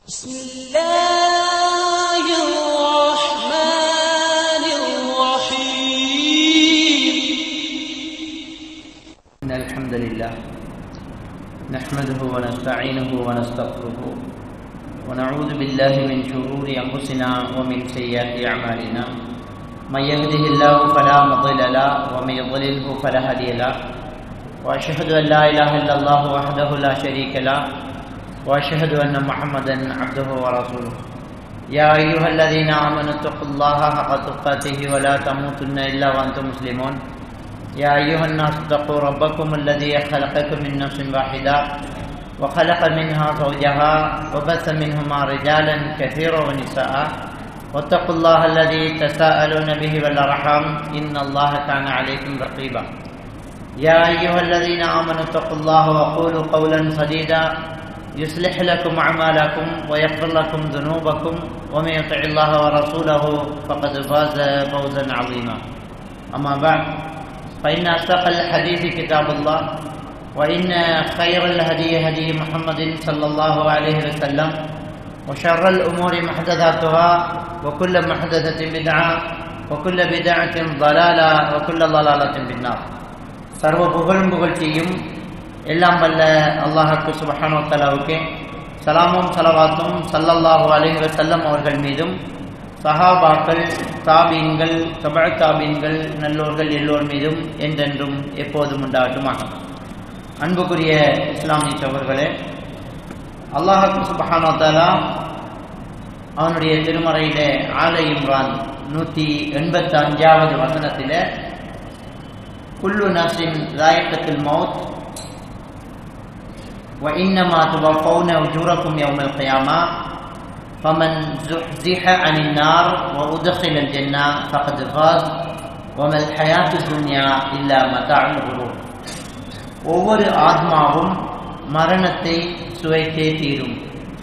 بسم الله الرحمن الرحيم إن الحمد لله نحمده ونستعينه ونستغفره ونعوذ بالله من شرور أنفسنا ومن سيئات أعمالنا من يهده الله فلا مضل له ومن يضلله فلا هادي له وأشهد أن لا إله إلا الله وحده لا شريك له وأشهد أن محمدا عبده ورسوله يا أيها الذين آمنوا اتقوا الله حق تقاته ولا تموتن إلا وأنتم مسلمون يا أيها الناس اتقوا ربكم الذي خلقكم من نفس واحدة وخلق منها زوجها وبث منهما رجالا كثيرا ونساء واتقوا الله الذي تساءلون به والأرحام إن الله كان عليكم رقيبا يا أيها الذين آمنوا اتقوا الله وقولوا قولا سديدا يصلح لكم أعمالكم ويغفر لكم ذنوبكم ومن يطع الله ورسوله فقد فاز فوزا عظيما أما بعد فإن أصدق الحديث كتاب الله وإن خير الهدي هدي محمد صلى الله عليه وسلم وشر الأمور محدثاتها وكل محدثة بدعة وكل بدعة ضلالة وكل ضلالة بالنار சர்வ புகழும் புகழ்ச்சியும் எல்லாம் வல்ல அல்லாஹ்வுக்கு சுப்ஹானஹு வ தஆலாவுக்கு சலாமும் ஸலவாத்தும் ஸல்லல்லாஹு அலைஹி வஸல்லம் அவர்கள் மீதும் சஹாபாக்கள் தாபீன்கள் தபஅ தாபீன்கள் நல்லோர்கள் எல்லோர் மீதும் என்றென்றும் எப்போதும் உண்டாகட்டுமாக. அன்புக்குரிய இஸ்லாமிய சகோதரர்களே, அல்லாஹ்வுக்கு சுப்ஹானஹு வ தஆலா அவனுடைய திருமறையிலே ஆல இம்ரான் 185வது வசனத்திலே குல்லு நஃப்ஸின் ذائقத்துல் மௌத் وإنما توفون أجوركم يوم القيامة فمن زحزح عن النار وأدخل الجنة فقد فاز وما الحياة الدنيا إلا متاع الغرور. ஒவ்வொரு ஆத்மாவும் மரணத்தை சுவைத்தே தீரும்.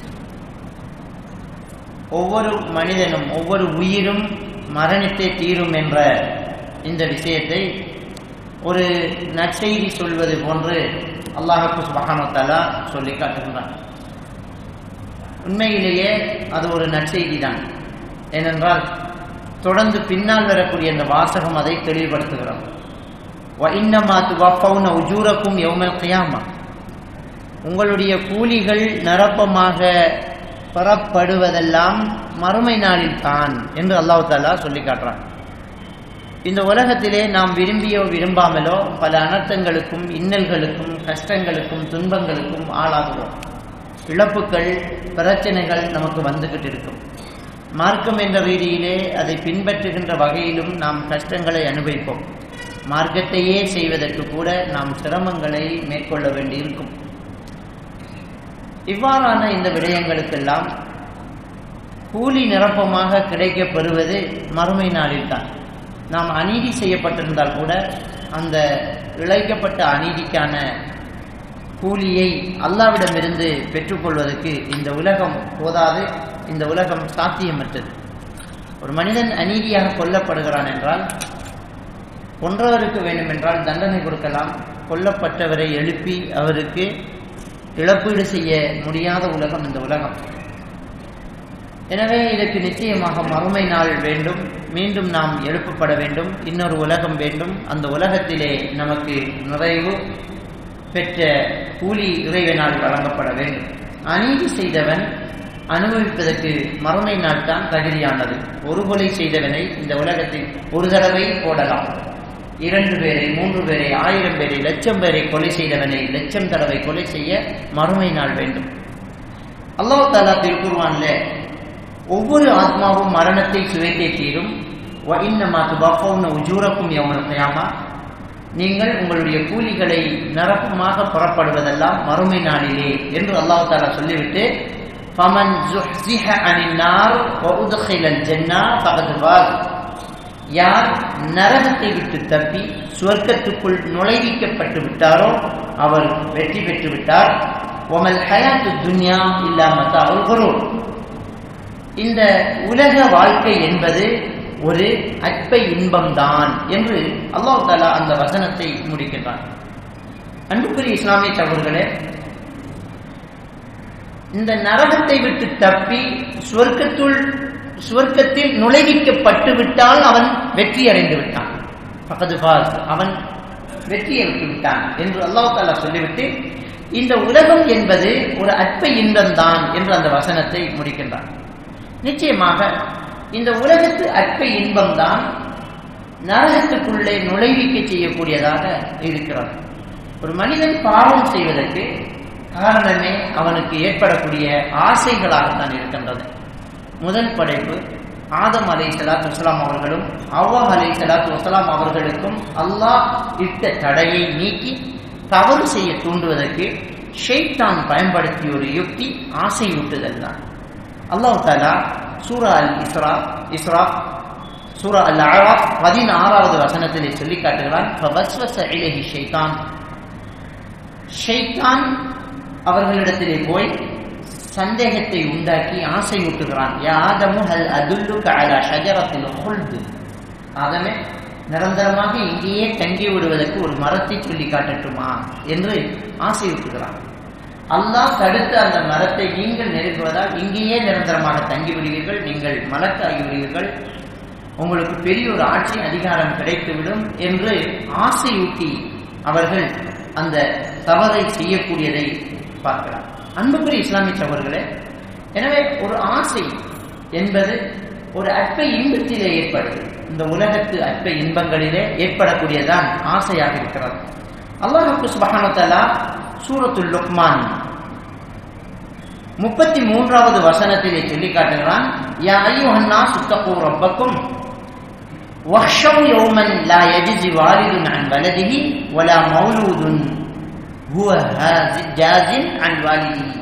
ஒவ்வொரு மனிதனும் ஒவ்வொரு உயிரும் மரணித்தே தீரும் என்ற இந்த விஷயத்தை ஒரு நற்செய்தி சொல்வது போன்று அல்லாஹ்வுக்கு சுப்ஹானஹு வ தஆலா சொல்லி காட்டுகிறான். உண்மையிலேயே அது ஒரு நற்செய்தி தான். ஏனென்றால் தொடர்ந்து பின்னால் வரக்கூடிய அந்த வாசகம் அதை தெளிவுபடுத்துகிறோம். وَإِنَّمَا تُوَفَّوْنَ أُجُورَكُمْ يَوْمَ الْقِيَامَةِ, உங்களுடைய கூலிகள் நிரப்பமாக பெறப்படுவதெல்லாம் மறுமை நாளில் தான் என்று அல்லாஹ் தஆலா சொல்லி காட்டுறான். இந்த உலகத்திலே நாம் விரும்பியோ விரும்பாமலோ பல அனர்த்தங்களுக்கும் இன்னல்களுக்கும் கஷ்டங்களுக்கும் துன்பங்களுக்கும் ஆளாகுவோம். இழப்புகள் பிரச்சனைகள் நமக்கு வந்துகிட்டு இருக்கும். மார்க்கம் என்ற ரீதியிலே அதை பின்பற்றுகின்ற வகையிலும் நாம் கஷ்டங்களை அனுபவிப்போம். மார்க்கத்தையே செய்வதற்கு கூட நாம் சிரமங்களை மேற்கொள்ள வேண்டியிருக்கும். இவ்வாறான இந்த விடயங்களுக்கெல்லாம் கூலி நிரப்பமாக கிடைக்கப் பெறுவது மறுமை நாளில்தான். நாம் அநீதி செய்யப்பட்டிருந்தால் கூட அந்த இழைக்கப்பட்ட அநீதிக்கான கூலியை அல்லாஹ்விடமிருந்து பெற்றுக்கொள்வதற்கு இந்த உலகம் போதாது, இந்த உலகம் சாத்தியமற்றது. ஒரு மனிதன் அநீதியாக கொல்லப்படுகிறான் என்றால் கொன்றவருக்கு வேண்டுமென்றால் தண்டனை கொடுக்கலாம். கொல்லப்பட்டவரை எழுப்பி அவருக்கு இழப்பீடு செய்ய முடியாத உலகம் இந்த உலகம். எனவே இதற்கு நிச்சயமாக மறுமை நாள் வேண்டும், மீண்டும் நாம் எழுப்பப்பட வேண்டும், இன்னொரு உலகம் வேண்டும். அந்த உலகத்திலே நமக்கு நிறைவு பெற்ற கூலி இறைவனால் வழங்கப்பட வேண்டும். அநீதி செய்தவன் அனுபவிப்பதற்கு மறுமை நாள் தான் தகுதியானது. ஒரு கொலை செய்தவனை இந்த உலகத்தில் ஒரு தடவை போடலாம். 2 பேரை 3 பேரை 1000 பேரை 1,00,000 பேரை கொலை செய்தவனை 1,00,000 தடவை கொலை செய்ய மறுமை நாள் வேண்டும். அல்லாஹ் தஆலா திருக்குர்ஆனிலே ஒவ்வொரு ஆத்மாவும் மரணத்தை சுவைத்தே தீரும். وَإِنَّمَا تُوَفَّوْنَ أُجُورَكُمْ يَوْمَ الْقِيَامَةِ, நீங்கள் உங்களுடைய கூலிகளை நிரப்பமாக புறப்படுவதெல்லாம் மறுமை நாளிலே என்று அல்லாஹ் தஆலா சொல்லிவிட்டு فَمَنْ زُحْزِحَ عَنِ النَّارِ وَأُدْخِلَ الْجَنَّةَ فَقَدْ فَازَ, யார் நரகத்தை விட்டு தப்பி சுவர்க்கத்துக்குள் நுழைவிக்கப்பட்டு விட்டாரோ அவர் வெற்றி பெற்று விட்டார். وَمَا الْحَيَاةُ الدُّنْيَا إِلَّا مَتَاعُ الْغُرُورِ, இந்த உலக வாழ்க்கை என்பது ஒரு அற்ப இன்பம்தான் என்று அல்லாஹ் தஆலா அந்த வசனத்தை முடிக்கின்றான். அன்புக்குரிய இஸ்லாமிய சகோதரர்களே, இந்த நரகத்தை விட்டு தப்பி சுவர்க்கத்தில் நுழைவிக்கப்பட்டு விட்டால் அவன் வெற்றி அடைந்து விட்டான். அவன் வெற்றியை விட்டு விட்டான் என்று அல்லாஹ் தஆலா சொல்லிவிட்டு இந்த உலகம் என்பது ஒரு அற்ப இன்பம்தான் என்று அந்த வசனத்தை முடிக்கின்றான். நிச்சயமாக இந்த உலகத்து அற்ப இன்பம்தான் நரகத்துக்குள்ளே நுழைவிக்க செய்யக்கூடியதாக இருக்கிறது. ஒரு மனிதன் பாவம் செய்வதற்கு காரணமே அவனுக்கு ஏற்படக்கூடிய ஆசைகளாகத்தான் இருக்கின்றது. முதல் படைப்பு ஆதம் அலைஹிஸ்ஸலாத்து வஸ்ஸலாம் அவர்களும் ஹவ்வா அலைஹிஸ்ஸலாத்து வஸ்ஸலாம் அவர்களுக்கும் அல்லாஹ் இட்ட தடையை நீக்கி தவறு செய்ய தூண்டுவதற்கு ஷைத்தான் பயன்படுத்திய ஒரு யுக்தி ஆசையூட்டுதல் தான். அல்லாஹ் தஆலா சூரா அல் இஸ்ரா சூரா அல் அராஃப் 16வது வசனத்திலே சொல்லி காட்டுகிறான், ஃபவஸ்வஸ இலைஹி ஷைத்தான் அவர்களிடத்திலே போய் சந்தேகத்தை உண்டாக்கி ஆசையூட்டுகிறான். யா ஆதமு ஹல் அதுல்லுக அலா ஷஜரத்தில் ஹுல்த், ஆதமே நிரந்தரமாக இங்கேயே தங்கி விடுவதற்கு ஒரு மரத்தை சொல்லி காட்டட்டுமா என்று ஆசையூட்டுகிறான். அல்லாஹ் தடுத்து அந்த மரத்தை நீங்கள் நெருங்குவதால் இங்கேயே நிரந்தரமாக தங்கி விடுவீர்கள், நீங்கள் மலக்காகி விடுவீர்கள், உங்களுக்கு பெரிய ஒரு ஆட்சி அதிகாரம் கிடைத்துவிடும் என்று ஆசையூட்டி அவர்கள் அந்த தவறை செய்யக்கூடியதை பார்க்கலாம். அன்புக்குரிய இஸ்லாமிய சகோதரர்களே, எனவே ஒரு ஆசை என்பது ஒரு அற்ப இன்பத்திலே ஏற்படுது. இந்த உலகத்து அற்ப இன்பங்களிலே ஏற்படக்கூடியதான் ஆசையாக இருக்கிறது. அல்லாஹ் சுப்ஹானஹு வ தஆலா சூரத்துல் லுக்மான் 33வது வசனத்திலே சொல்லி காட்டுகிறான், யா அய்யுஹன் நாஸ் தக்கூ ரப்பக்கும் வஹ்ஷவ் யௌமன் லா யஜ்ஸி வாலிதுன் அன் வலதிஹி வலா மௌலூதுன் ஹுவ ஜாஸின் அன் வாலிதிஹி.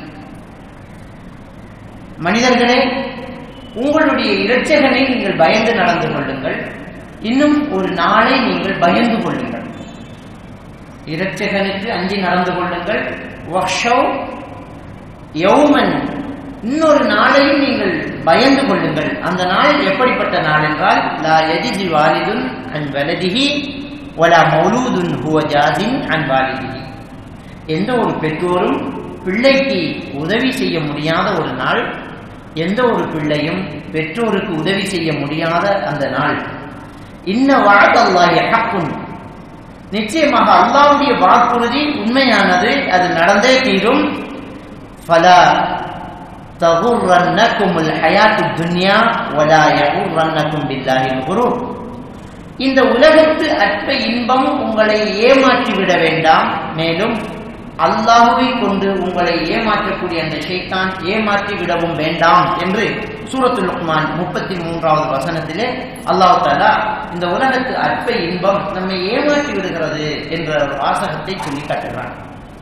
மனிதர்களே, உங்களுடைய இரட்சகனை நீங்கள் பயந்து நடந்து கொள்ளுங்கள், இன்னும் ஒரு நாளை நீங்கள் பயந்து கொள்ளுங்கள். இரட்சகனுக்கு அஞ்சி நடந்து கொள்ளுங்கள். வஹ்ஷவ் யௌமன், இன்னொரு நாளையும் நீங்கள் பயந்து கொள்ளுங்கள். அந்த நாள் எப்படிப்பட்ட நாள் என்றால், லா யஜ்ஸி வாலிதுன் அன் வலதிஹி வலா மௌலூதுன் ஹுவ ஜாஸின் அன் வாலிதிஹி. எந்த ஒரு பெற்றோரும் பிள்ளைக்கு உதவி செய்ய முடியாத ஒரு நாள், எந்த ஒரு பிள்ளையும் பெற்றோருக்கு உதவி செய்ய முடியாத அந்த நாள். இன்ன வஅதல்லாஹி ஹக்குன், நிச்சயமாக அல்லாஹ்வுடைய வாக்குறுதி உண்மையானது, அது நடந்தே தீரும். ஃபலா தகுர்ரன்னகுமுல் ஹயாத்துத் துன்யா வலா யகுர்ரன்னகும் பில்லாஹில் குரூர். இந்த உலகத்து அற்ப இன்பம் உங்களை ஏமாற்றி விட வேண்டாம், மேலும் அல்லாஹ்வை கொண்டு உங்களை ஏமாற்றக்கூடிய அந்த ஷைத்தான் ஏமாற்றி விடவும் வேண்டாம் என்று சூரத்துல் லுக்மான் 33வது வசனத்திலே அல்லாஹ் தஆலா இந்த உலகத்து அற்ப இன்பம் நம்மை ஏமாற்றி விடுகிறது என்ற வாசகத்தை சொல்லி காட்டுகிறான்.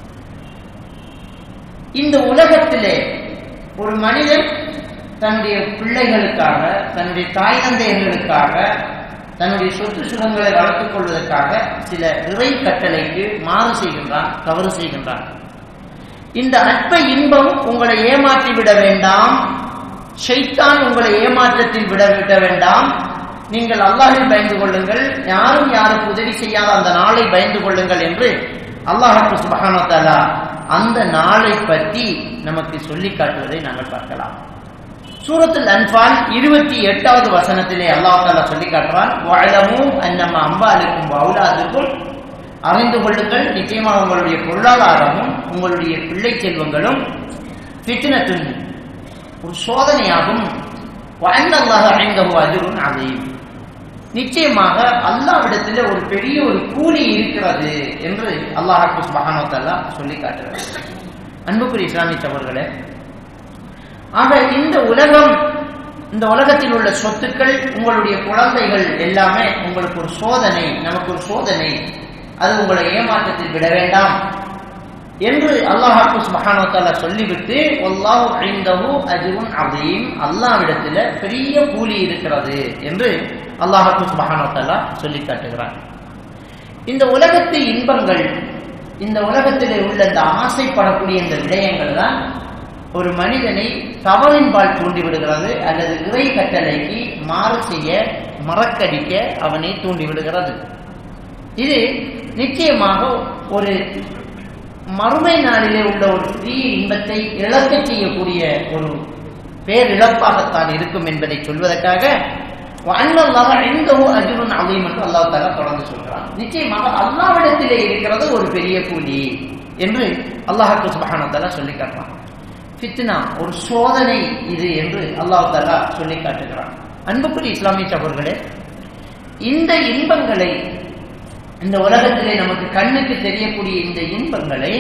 இந்த உலகத்திலே ஒரு மனிதன் தன்னுடைய பிள்ளைகளுக்காக, தன்னுடைய தாய் தந்தையர்களுக்காக, தன்னுடைய சொத்து சுகங்களை வளர்த்துக் கொள்வதற்காக சில இறை கட்டளைக்கு மாறு செய்கின்றான், தவறு செய்கின்றான். இந்த அற்ப இன்பம் உங்களை ஏமாற்றி விட வேண்டாம், ஷைத்தான் உங்களை ஏமாற்றத்தில் விட வேண்டாம். நீங்கள் அல்லாஹ்வை பயந்து கொள்ளுங்கள், யாரும் யாருக்கு உதவி செய்யாத அந்த நாளை பயந்து கொள்ளுங்கள் என்று அல்லாஹ் சுப்ஹானஹு வ தஆலா அந்த நாளை பற்றி நமக்கு சொல்லி காட்டுவதை நாங்கள் பார்க்கலாம். சூரத்துல் அன்ஃபால் 28வது வசனத்திலே அல்லாஹ் தஆலா சொல்லி காட்டுறான், வஅலமு அன்னமா அம்வாலுக்கும் வஅவுலாதுக்கும், அறிந்து கொள்ளுங்கள், நிச்சயமாக உங்களுடைய பொருளாதாரமும் உங்களுடைய பிள்ளை செல்வங்களும் ஃபித்னத்துன், ஒரு சோதனையாகும். வஅன்னல்லாஹ இன்தஹு அஜ்ருன் அஸீம், நிச்சயமாக அல்லாஹ்விடத்தில் ஒரு பெரிய ஒரு கூலி இருக்கிறது என்று அல்லாஹ் சுப்ஹானஹு வ தஆலா சொல்லி காட்டுகிறார். அன்புக்குரிய இஸ்லாமிய சகோதரர்களே, ஆக இந்த உலகம், இந்த உலகத்தில் உள்ள சொத்துக்கள், உங்களுடைய குழந்தைகள் எல்லாமே உங்களுக்கு ஒரு சோதனை, நமக்கு ஒரு சோதனை, அது உங்களை ஏமாற்றத்தில் விட வேண்டாம் என்று அல்லாஹ் சுப்ஹானஹு வ தஆலா சொல்லிவிட்டு வல்லாஹு இன்தஹு அஜ்ருன் அஸீம், அல்லாஹ்விடத்தில் பெரிய கூலி இருக்கிறது என்று அல்லாஹ் சுப்ஹானஹு வ தஆலா சொல்லி காட்டுகிறான். இந்த உலகத்து இன்பங்கள், இந்த உலகத்திலே உள்ள இந்த ஆசைப்படக்கூடிய இந்த விடயங்கள் தான் ஒரு மனிதனை தவறின்பால் தூண்டிவிடுகிறது, அல்லது இறை கட்டளைக்கு மாறு செய்ய, மறக்கடிக்க அவனை தூண்டிவிடுகிறது. இது நிச்சயமாக ஒரு மறுமை நாளிலே உள்ள ஒரு பெரிய இன்பத்தை இழக்க செய்யக்கூடிய ஒரு பேரிழப்பாகத்தான் இருக்கும் என்பதை சொல்வதற்காக அன்னல்லாஹ் இன்தஹு அஜ்ருன் அஸீம் என்று அல்லாஹ் தஆலா தொடர்ந்து சொல்கிறான். நிச்சயமாக அல்லாஹ்விடத்திலே இருக்கிறது ஒரு பெரிய கூலி என்று அல்லாஹ் சுப்ஹானஹு வ தஆலா சொல்லி காட்டுறான். ஃபித்னா ஒரு சோதனை இது என்று அல்லாஹ் தஆலா சொல்லி காட்டுகிறான். அன்புக்குரிய இஸ்லாமிய சகோதரர்களே, இந்த இன்பங்களை, இந்த உலகத்திலே நமக்கு கண்ணுக்கு தெரியக்கூடிய இந்த இன்பங்களை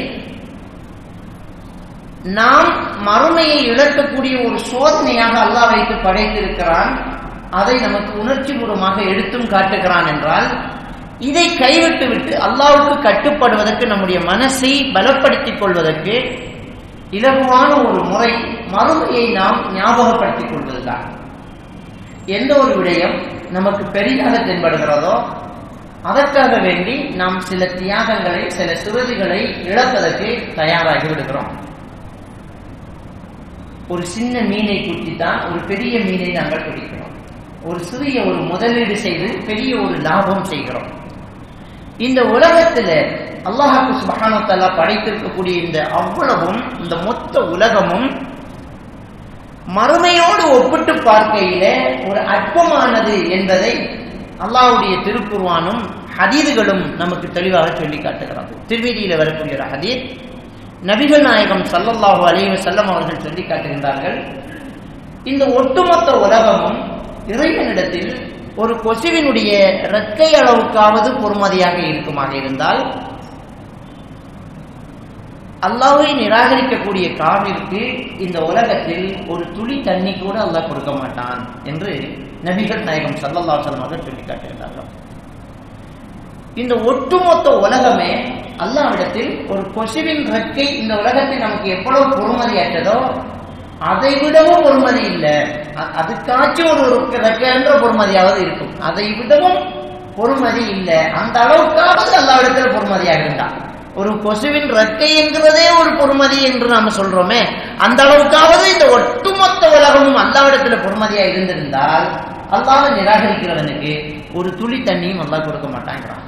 நாம் மறுமையை இழக்கக்கூடிய ஒரு சோதனையாக அல்லாஹ் வைத்து படைத்திருக்கிறான். அதை நமக்கு உணர்ச்சி பூர்வமாக எடுத்தும் காட்டுகிறான் என்றால், இதை கைவிட்டு விட்டு அல்லாஹ்வுக்கு கட்டுப்படுவதற்கு, நம்முடைய மனசை பலப்படுத்திக் கொள்வதற்கு இலகுவான ஒரு முறை மறுமையை நாம் ஞாபகப்படுத்திக் கொள்வதுதான். எந்த ஒரு விடயம் நமக்கு பெரிதாக தென்படுகிறதோ அதற்காக வேண்டி நாம் சில தியாகங்களை, சில சுருதிகளை இழப்பதற்கு தயாராகி விடுகிறோம். ஒரு சின்ன மீனை குத்தித்தான் ஒரு பெரிய மீனை நாங்கள் பிடிக்கிறோம். ஒரு சிறிய ஒரு முதலீடு செய்து பெரிய ஒரு லாபம் செய்கிறோம். இந்த உலகத்தில் அல்லாஹ் சுப்ஹானஹு வ தஆலா படைத்திருக்கக்கூடிய இந்த அவ்வளவும், இந்த மொத்த உலகமும் மறுமையோடு ஒப்பிட்டு பார்க்கையிலே ஒரு அற்பமானது என்பதை அல்லாஹ்வுடைய திருக்குர்ஆனும் ஹதீதுகளும் நமக்கு தெளிவாக சொல்லி காட்டுகிறார். திருமீதியில் வரக்கூடிய ஒரு ஹதீத், நபிகள் நாயகம் ஸல்லல்லாஹு அலைஹி வஸல்லம் அவர்கள் சொல்லி காட்டுகின்றார்கள், இந்த ஒட்டுமொத்த உலகமும் இறைவனிடத்தில் ஒரு கொசுவினுடைய இறக்கை அளவுக்காவது பொறுமதியாக இருக்குமாக இருந்தால், அல்லாஹ்வை நிராகரிக்கக்கூடிய காவிற்கு இந்த உலகத்தில் ஒரு துளி தண்ணி கூட அல்லாஹ் கொடுக்க மாட்டான் என்று நபிகள் நாயகம் ஸல்லல்லாஹு அலைஹி வஸல்லம் அவர்கள் சொல்லி காட்டுகின்றார்கள். இந்த ஒட்டுமொத்த உலகமே அல்லாஹ்விடத்தில் ஒரு கொசுவின் இறக்கை இந்த உலகத்தில் நமக்கு எவ்வளவு பொறுமதியற்றதோ அதை விடவும் பொறுமதி இல்லை. அதுக்காச்சும் ஒரு இறக்கை என்ற பொறுமதியாவது இருக்கும். அதை விடவும் பொறுமதி இல்லை. அந்த அளவுக்காவது அல்லாஹ்விடத்தில் பொறுமதியாக இருந்தான். ஒரு கொசுவின் இறக்கை என்கிறதே ஒரு பொறுமதி என்று நாம சொல்றோமே, அந்த அளவுக்காவது இந்த ஒட்டுமொத்த உலகமும் அல்லாஹ்விடத்தில் பொறுமதியா இருந்திருந்தால் அல்லாஹ்வை நிராகரிக்கிறவனுக்கு ஒரு துளி தண்ணியும் அல்லாஹ் கொடுக்க மாட்டாங்கிறான்.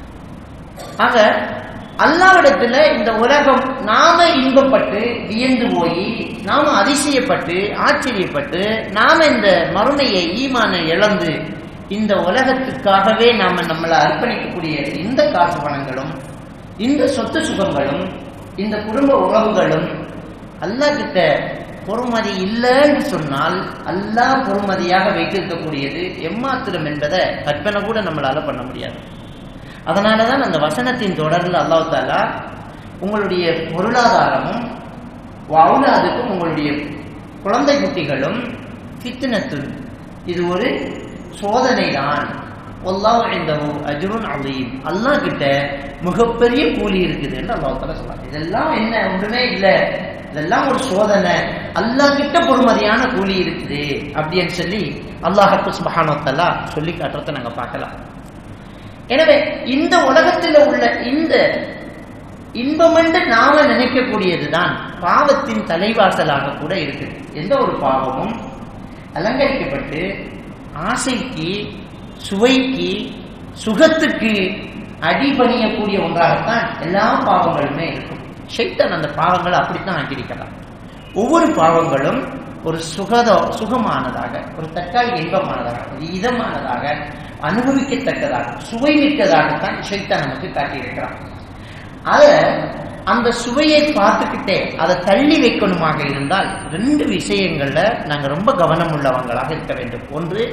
ஆக அல்லாஹ்விடத்துல இந்த உலகம் நாம இன்பப்பட்டு வியந்து போய், நாம அதிசயப்பட்டு ஆச்சரியப்பட்டு, நாம இந்த மறுமையை ஈமானை இழந்து இந்த உலகத்துக்காகவே நாம நம்மளை அர்ப்பணிக்கக்கூடிய இந்த காசு பணங்களும், இந்த சொத்து சுகங்களும், இந்த குடும்ப உறவுகளும் அல்லாஹ் கிட்ட பொறுமதி இல்லைன்னு சொன்னால், அல்லாஹ் பொறுமதியாக வைத்திருக்கக்கூடியது எம்மாத்திரம் என்பதை கற்பனை கூட நம்மளால பண்ண முடியாது. அதனாலதான் அந்த வசனத்தின் தொடரில் அல்லாஹ் தஆலா உங்களுடைய பொருளாதாரமும் அவுலாதுக்கும், உங்களுடைய குழந்தை குட்டிகளும் ஃபித்னத்துன், இது ஒரு சோதனை தான். வல்லாஹு இன்தஹு அஜ்ருன் அஸீம், அல்லாஹ் கிட்ட மிகப்பெரிய கூலி இருக்குது என்று அல்லாஹ் தஆலா சொல்றாங்க. இதெல்லாம் என்ன, ஒன்றுமே இல்லை, இதெல்லாம் ஒரு சோதனை, அல்லாஹ் கிட்ட பொறுமதியான கூலி இருக்குது அப்படின்னு சொல்லி அல்லாஹ் சுப்ஹானஹு வ தஆலா சொல்லி காட்டுறதை நாங்க பார்க்கலாம். எனவே இந்த உலகத்தில் உள்ள இந்த இன்பம் என்று நாம நினைக்கக்கூடியதுதான் பாவத்தின் தலைவாசலாக கூட இருக்குது. எந்த ஒரு பாவமும் அலங்கரிக்கப்பட்டு ஆசைக்கு, சுவைக்கு, சுகத்துக்கு அடிபணியக்கூடிய ஒன்றாகத்தான் எல்லா பாவங்களுமே இருக்கும். ஷைத்தான் அந்த பாவங்களை அப்படித்தான் ஆக்கியிருக்கிறான். ஒவ்வொரு பாவங்களும் ஒரு சுகமானதாக, ஒரு தற்காலிக இன்பமானதாக, ஒரு இதமானதாக, அனுபவிக்கத்தக்கதாக, சுவை மிக்கதாகத்தான் ஷைத்தான் நமக்கு காட்டியிருக்கிறான். அத அந்த சுவையை பார்த்துக்கிட்டே அதை தள்ளி வைக்கணுமாக இருந்தால் ரெண்டு விஷயங்கள்ல நாங்க ரொம்ப கவனம் உள்ளவங்களாக இருக்க வேண்டும். ஒன்று,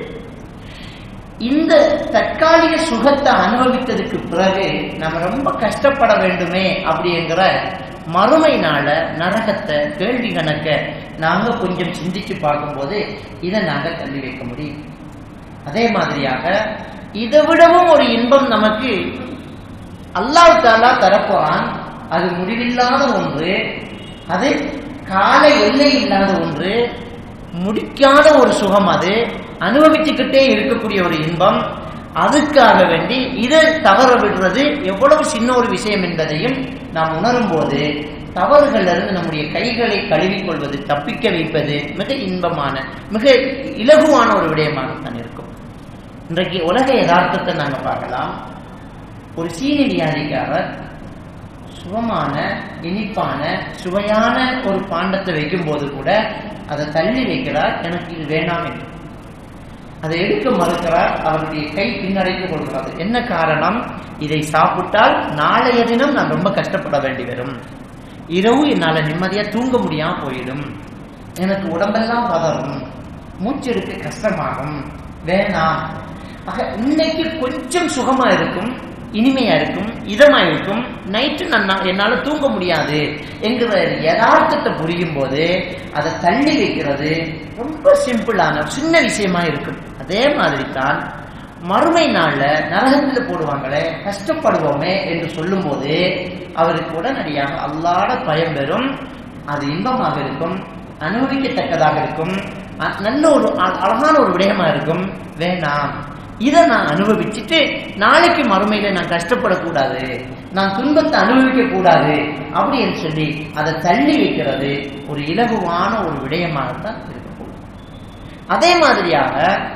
இந்த தற்காலிக சுகத்தை அனுபவித்ததுக்கு பிறகு நம்ம ரொம்ப கஷ்டப்பட வேண்டுமே அப்படிங்கிற மறுமை நாள நரகத்தை, கேள்வி கணக்க நாங்க கொஞ்சம் சிந்திச்சு பார்க்கும்போது இதை நாங்க தள்ளி வைக்க முடியும். அதே மாதிரியாக இதை விடவும் ஒரு இன்பம் நமக்கு அல்லாஹ் தஆலா தரப்போறான். அது முடிவில்லாத ஒன்று, அது கால எல்லை இல்லாத ஒன்று, முடிக்காத ஒரு சுகம், அது அனுபவிச்சுக்கிட்டே இருக்கக்கூடிய ஒரு இன்பம். அதுக்காக வேண்டி இதை தவற விடுறது எவ்வளவு சின்ன ஒரு விஷயம் என்பதையும் நாம் உணரும் போது தவறுகள்ல இருந்து நம்முடைய கைகளை கழுவிக்கொள்வது, தப்பிக்க வைப்பது மிக இன்பமான, மிக இலகுவான ஒரு விடயமாகத்தான் இருக்கும். இன்றைக்கு உலக யதார்த்தத்தை நாங்கள் பார்க்கலாம். ஒரு சீனி வியாதிக்காரர் சுகமான, இனிப்பான, சுவையான ஒரு பாண்டத்தை வைக்கும் போது கூட அதை தள்ளி வைக்கிறார், எனக்கு இது வேண்டாம் என்று. அதை எடுக்க மறுக்கிறார், அவருடைய கை பின்னடைந்து கொள்கிறது. என்ன காரணம்? இதை சாப்பிட்டால் நாளைய தினம் நான் ரொம்ப கஷ்டப்பட வேண்டி வரும், இரவு என்னால் நிம்மதியா தூங்க முடியாம போயிடும், எனக்கு உடம்பெல்லாம் பதறும், மூச்செடுக்க கஷ்டமாகும், வேணாம். ஆக இன்னைக்கு கொஞ்சம் சுகமா இருக்கும், இனிமையா இருக்கும், இதமா இருக்கும், நைட்டு என்னால தூங்க முடியாது என்கிற யதார்த்தத்தை புரியும் போது அதை தள்ளி வைக்கிறது ரொம்ப சிம்பிளான சின்ன விஷயமா இருக்கும். அதே மாதிரி தான் மறுமை நாள்ல நரகத்தில் போடுவாங்களே, கஷ்டப்படுவோமே என்று சொல்லும் போது அவருக்கு உடனடியாக அல்லாஹ்வுடைய பயம் பெறும். அது இன்பமாக இருக்கும், அனுபவிக்கத்தக்கதாக இருக்கும், நல்ல ஒரு அழகான ஒரு விடயமா இருக்கும். வேண்டாம், இதை நான் அனுபவிச்சுட்டு நாளைக்கு மறுமையில நான் கஷ்டப்படக்கூடாது, நான் துன்பத்தை அனுபவிக்க கூடாது அப்படின்னு சொல்லி அதை தள்ளி வைக்கிறது ஒரு இலகுவான ஒரு விடயமாகத்தான் இருக்கக்கூடும். அதே மாதிரியாக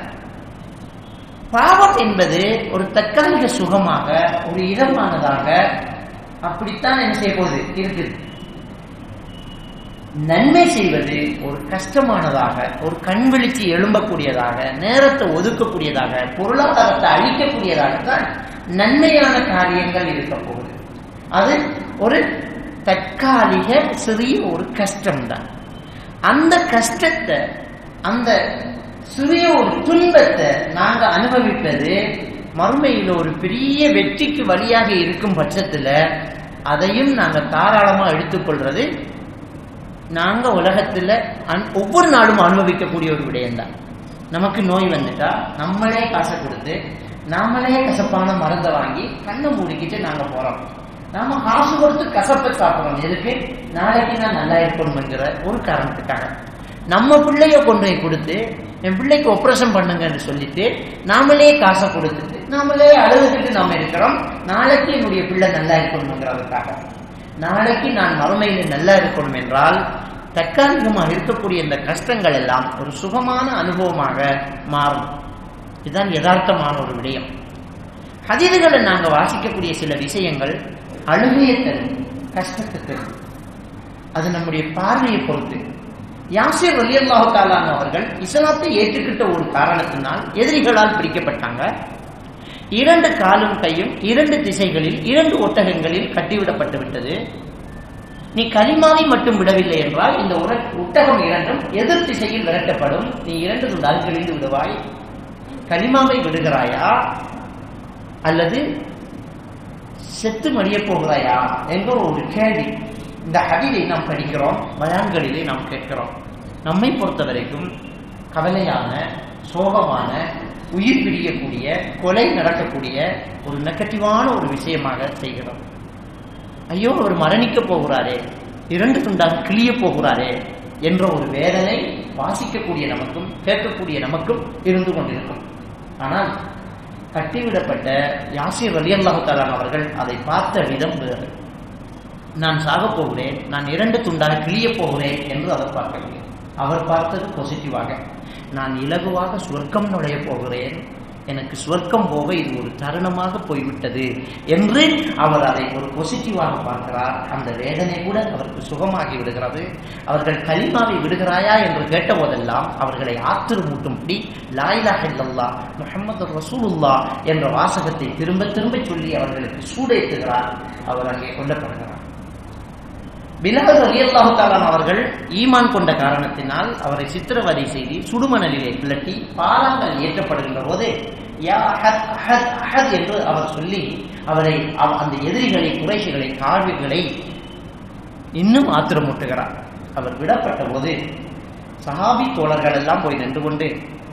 பாவம் என்பது ஒரு தற்காலிக சுகமாக, ஒரு இதமானதாக அப்படித்தான் என்ன செய்ய போகுது இருக்குது. நன்மை செய்வது ஒரு கஷ்டமானதாக, ஒரு கண் விழிச்சு எழும்பக்கூடியதாக, நேரத்தை ஒதுக்கக்கூடியதாக, பொருளாதாரத்தை அழிக்கக்கூடியதாகத்தான் நன்மையான காரியங்கள் இருக்க போகுது. அது ஒரு தற்காலிக சிறிய ஒரு கஷ்டம்தான். அந்த கஷ்டத்தை, அந்த சிறிய ஒரு துன்பத்தை நாங்க அனுபவிப்பது மறுமையில் ஒரு பெரிய வெற்றிக்கு வழியாக இருக்கும் பட்சத்துல அதையும் நாங்க தாராளமா எடுத்துக்கொள்றது நாங்க உலகத்துல ஒவ்வொரு நாளும் அனுபவிக்கக்கூடிய ஒரு விடயம்தான். நமக்கு நோய் வந்துட்டா நம்மளே காசை கொடுத்து நாமளே கசப்பான மருந்தை வாங்கி கண்ணை மூடிக்கிட்டு நாங்க போறோம். நாம காசு கொடுத்து கசப்பை சாப்பிடுறோம். எதுக்கு? நாளைக்கு நான் நல்லா இருக்கணும் என்கிற ஒரு காரணத்துக்காக. நம்ம பிள்ளைய கொண்டு போய் கொடுத்து என் பிள்ளைக்கு ஆபரேஷன் பண்ணுங்கன்னு சொல்லிட்டு நாமளே காசை கொடுத்துட்டு நாமளே அழுதுகிட்டு நாம இருக்கிறோம். நாளைக்கு என்னுடைய பிள்ளை நல்லா இருக்கணுங்கிறதுக்காக. நாளைக்கு நான் மறுமையில் நல்லா இருக்கணும் என்றால் தற்காலிகமாக இருக்கக்கூடிய இந்த கஷ்டங்கள் எல்லாம் ஒரு சுகமான அனுபவமாக மாறும். இதுதான் யதார்த்தமான ஒரு விடயம். ஹதீதுகளை நாங்கள் வாசிக்கக்கூடிய சில விஷயங்கள் அழுகையை தரும், கஷ்டத்தை தரும். அது நம்முடைய பார்வையை பொறுத்து. யாசிர் ரலியல்லாஹு தஆலா அவர்கள் இஸ்லாத்தை ஏற்றுக்கிட்ட ஒரு காரணத்தினால் எதிரிகளால் பிடிக்கப்பட்டாங்க. 2 காலும் கையும் 2 திசைகளில் 2 ஒட்டகங்களில் கட்டிவிடப்பட்டு விட்டது. நீ கலிமாவை மட்டும் விடவில்லை என்றால் இந்த ஒட்டகம் 2ம் எதிர் திசையில் விரட்டப்படும். நீ 2 துண்டால் கிழிந்து விடுவாய். கலிமாவை விடுகிறாயா அல்லது செத்து மடிய போகிறாயா என்ற ஒரு கேள்வி இந்த ஹதீஸை நாம் படிக்கிறோம், பயான்களிலே நாம் கேட்கிறோம். நம்மை பொறுத்த வரைக்கும் கவலையான, சோகமான, உயிர் பிரியக்கூடிய, கொலை நடக்கக்கூடிய ஒரு நெகட்டிவான ஒரு விஷயமாக செய்கிறோம். ஐயோ, அவர் மரணிக்க போகிறாரே, 2 துண்டாக கிழிய போகிறாரே என்ற ஒரு வேதனை வாசிக்கக்கூடிய நமக்கும் கேட்கக்கூடிய நமக்கும் இருந்து கொண்டிருக்கும். ஆனால் கட்டிவிடப்பட்ட யாசிர் ரலியல்லாஹு தஆலா அவர்கள் அதை பார்த்த விதம் வேறு. நான் சாக போகிறேன், நான் 2 துண்டாக கிழிய போகிறேன் என்று அவர் பார்க்கவில்லை. அவர் பார்த்தது பாசிட்டிவாக, நான் இலகுவாக சொர்க்கம் நுழைய போகிறேன், எனக்கு சொர்க்கம் போக இது ஒரு தருணமாக போய்விட்டது என்று அவர் அதை ஒரு பாசிட்டிவாக பார்க்கிறார். அந்த வேதனை கூட அவருக்கு சுகமாகி விடுகிறது. அவர்கள் கலிமாவை விடுகிறாயா என்று கேட்ட போதெல்லாம் அவர்களை ஆத்திரமூட்டும்படி லா இலாஹ இல்லல்லாஹ் முஹம்மது ரசூலுல்லாஹ் என்ற வாசகத்தை திரும்ப திரும்ப சொல்லி அவர்களுக்கு சூடேற்றுகிறார். அவர் அங்கே கொல்லப்படுகிறார். பிலால் ரலியல்லாஹு தஆலா அவர்கள் ஈமான் கொண்ட காரணத்தினால் அவரை சித்திரவதை செய்து சுடுமணலிலே கிளட்டி பாறாங்கல் ஏற்றப்படுகின்ற போது யா அஹத் அஹத் அஹத் என்று அவர் சொல்லி அவரை அந்த எதிரிகளை, குறைஷிகளை, காவிர்களை இன்னும் ஆத்திரமூட்டுகிறார். அவர் விடப்பட்ட போது சஹாபி தோழர்கள் எல்லாம் போய் நின்று கொண்டு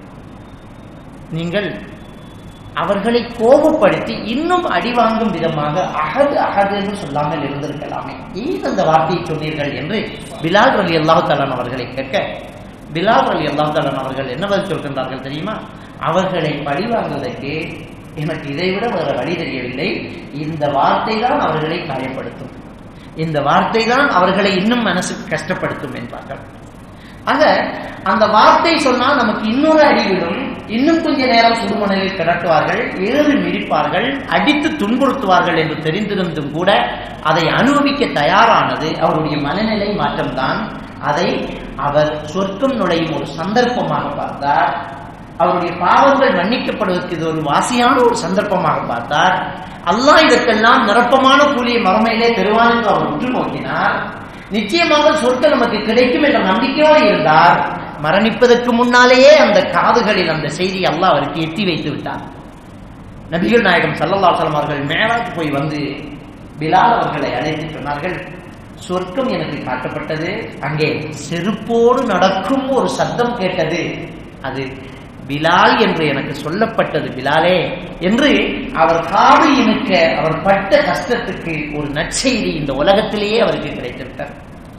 நீங்கள் அவர்களை கோபப்படுத்தி இன்னும் அடிவாங்கும் விதமாக அஹது அஹது என்று சொல்லாமல் இருந்திருக்கலாமே, ஏன் அந்த வார்த்தையை சொன்னீர்கள் என்று பிலால் ரலியல்லாஹு தஆலா அவர்களை கேட்க, பிலால் ரலியல்லாஹு தஆலா அவர்கள் என்ன பதில் சொல்கின்றார்கள் தெரியுமா? அவர்களை பழிவாங்குவதற்கு எனக்கு இதைவிட வேறு வழி தெரியவில்லை. இந்த வார்த்தை தான் அவர்களை காயப்படுத்தும், இந்த வார்த்தை தான் அவர்களை இன்னும் மனசுக்கு கஷ்டப்படுத்தும் என்பார்கள். ஆக அந்த வார்த்தை சொன்னால் நமக்கு இன்னொரு அடி விடும், இன்னும் கொஞ்ச நேரம் சுடுமணலில் கிடத்துவார்கள், ஏறி மிதிப்பார்கள், அடித்து துன்புறுத்துவார்கள் என்று தெரிந்திருந்தும் கூட அதை அனுபவிக்க தயாரானது அவருடைய மனநிலை மாற்றம்தான். அதை அவர் சொர்க்கம் நுழையும் ஒரு சந்தர்ப்பமாக பார்த்தார். அவருடைய பாவங்கள் மன்னிக்கப்படுவதற்கு இது ஒரு வாசியான ஒரு சந்தர்ப்பமாக பார்த்தார். அல்லாஹ் இதற்கெல்லாம் நிரப்பமான கூலியை மறுமையிலே தருவான் என்று அவர் உற்று நோக்கினார். நிச்சயமாக சொர்க்கம் நமக்கு கிடைக்கும் என்ற நம்பிக்கையோடு இருந்தார். மரணிப்பதற்கு முன்னாலேயே அந்த காதுகளில் அந்த செய்தி அல்லாஹ் அவருக்கு எட்டி வைத்து விட்டார். நபிகள் நாயகம் ஸல்லல்லாஹு அலைஹி வஸல்லம் அவர்கள் மேராஜ் போய் வந்து பிலால் அவர்களை அழைத்து சொன்னார்கள், சொர்க்கம் எனக்கு காட்டப்பட்டது, அங்கே செருப்போடு நடக்கும் ஒரு சத்தம் கேட்டது, அது பிலால் என்று எனக்கு சொல்லப்பட்டது, பிலாலே என்று அவர் காது இனுக்க அவர் பட்ட கஷ்டத்துக்கு ஒரு நற்செய்தி இந்த உலகத்திலேயே அவருக்கு கிடைத்திருக்கிறார்.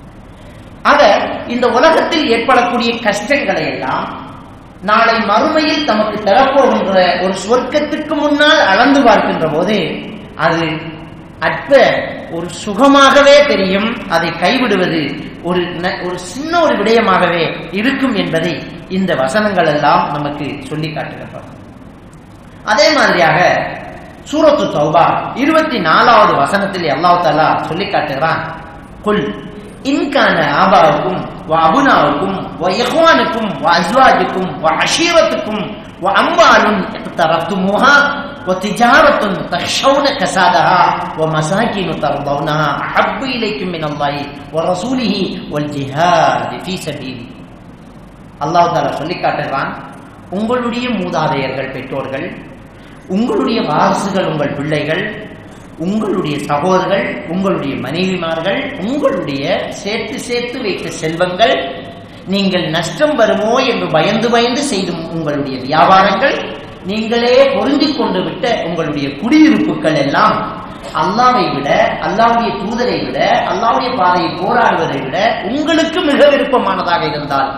ஆக இந்த உலகத்தில் ஏற்படக்கூடிய கஷ்டங்களை எல்லாம் நாளை மறுமையில் தமக்கு தரப்போகின்ற ஒரு சொர்க்கத்துக்கு முன்னால் அளந்து பார்க்கின்ற போது அது அற்ப ஒரு சுகமாகவே தெரியும். அதை கைவிடுவது ஒரு சின்ன ஒரு விடயமாகவே இருக்கும் என்பதை இந்த வசனங்கள் எல்லாம் நமக்கு சொல்லி காட்டுகின்றன. அதே மாதிரியாக சூரத்து தௌபா 24வது வசனத்தில் அல்லாஹ் தஆலா சொல்லி காட்டுகிறான், குல் இன்கான ஆபாவுக்கும் வஅபுனாவுக்கும் வஇஹ்வானுக்கும் வஅஸ்வாஜுக்கும் வஅஷீரத்துக்கும் வஅம்வாலுன் இக்தரஃப்துமுஹா வதிஜாரத்துன் தக்ஷௌன கஸாதஹா வமசாகின் தர்தௌனஹா அஹப்பு இலைக்கும் மினல்லாஹி வரசூலிஹி வல்ஜிஹாதி ஃபீ சபீலி. அல்லாஹ் தஆலா சொல்லி காட்டுகிறான், உங்களுடைய மூதாதையர்கள் பெற்றோர்கள், உங்களுடைய வாரிசுகள் உங்கள் பிள்ளைகள், உங்களுடைய சகோதரர்கள், உங்களுடைய மனைவிமார்கள், உங்களுடைய சேர்த்து வைத்த செல்வங்கள், நீங்கள் நஷ்டம் வருமோ என்று பயந்து செய்தும் உங்களுடைய வியாபாரங்கள், நீங்களே பொருந்திக் கொண்டு விட்ட உங்களுடைய குடியிருப்புகள் எல்லாம் அல்லாஹ்வை விட, அல்லாஹ்வுடைய தூதரை விட, அல்லாஹ்வுடைய பாதையை போராடுவதை விட உங்களுக்கு மிக விருப்பமானதாக இருந்தால்,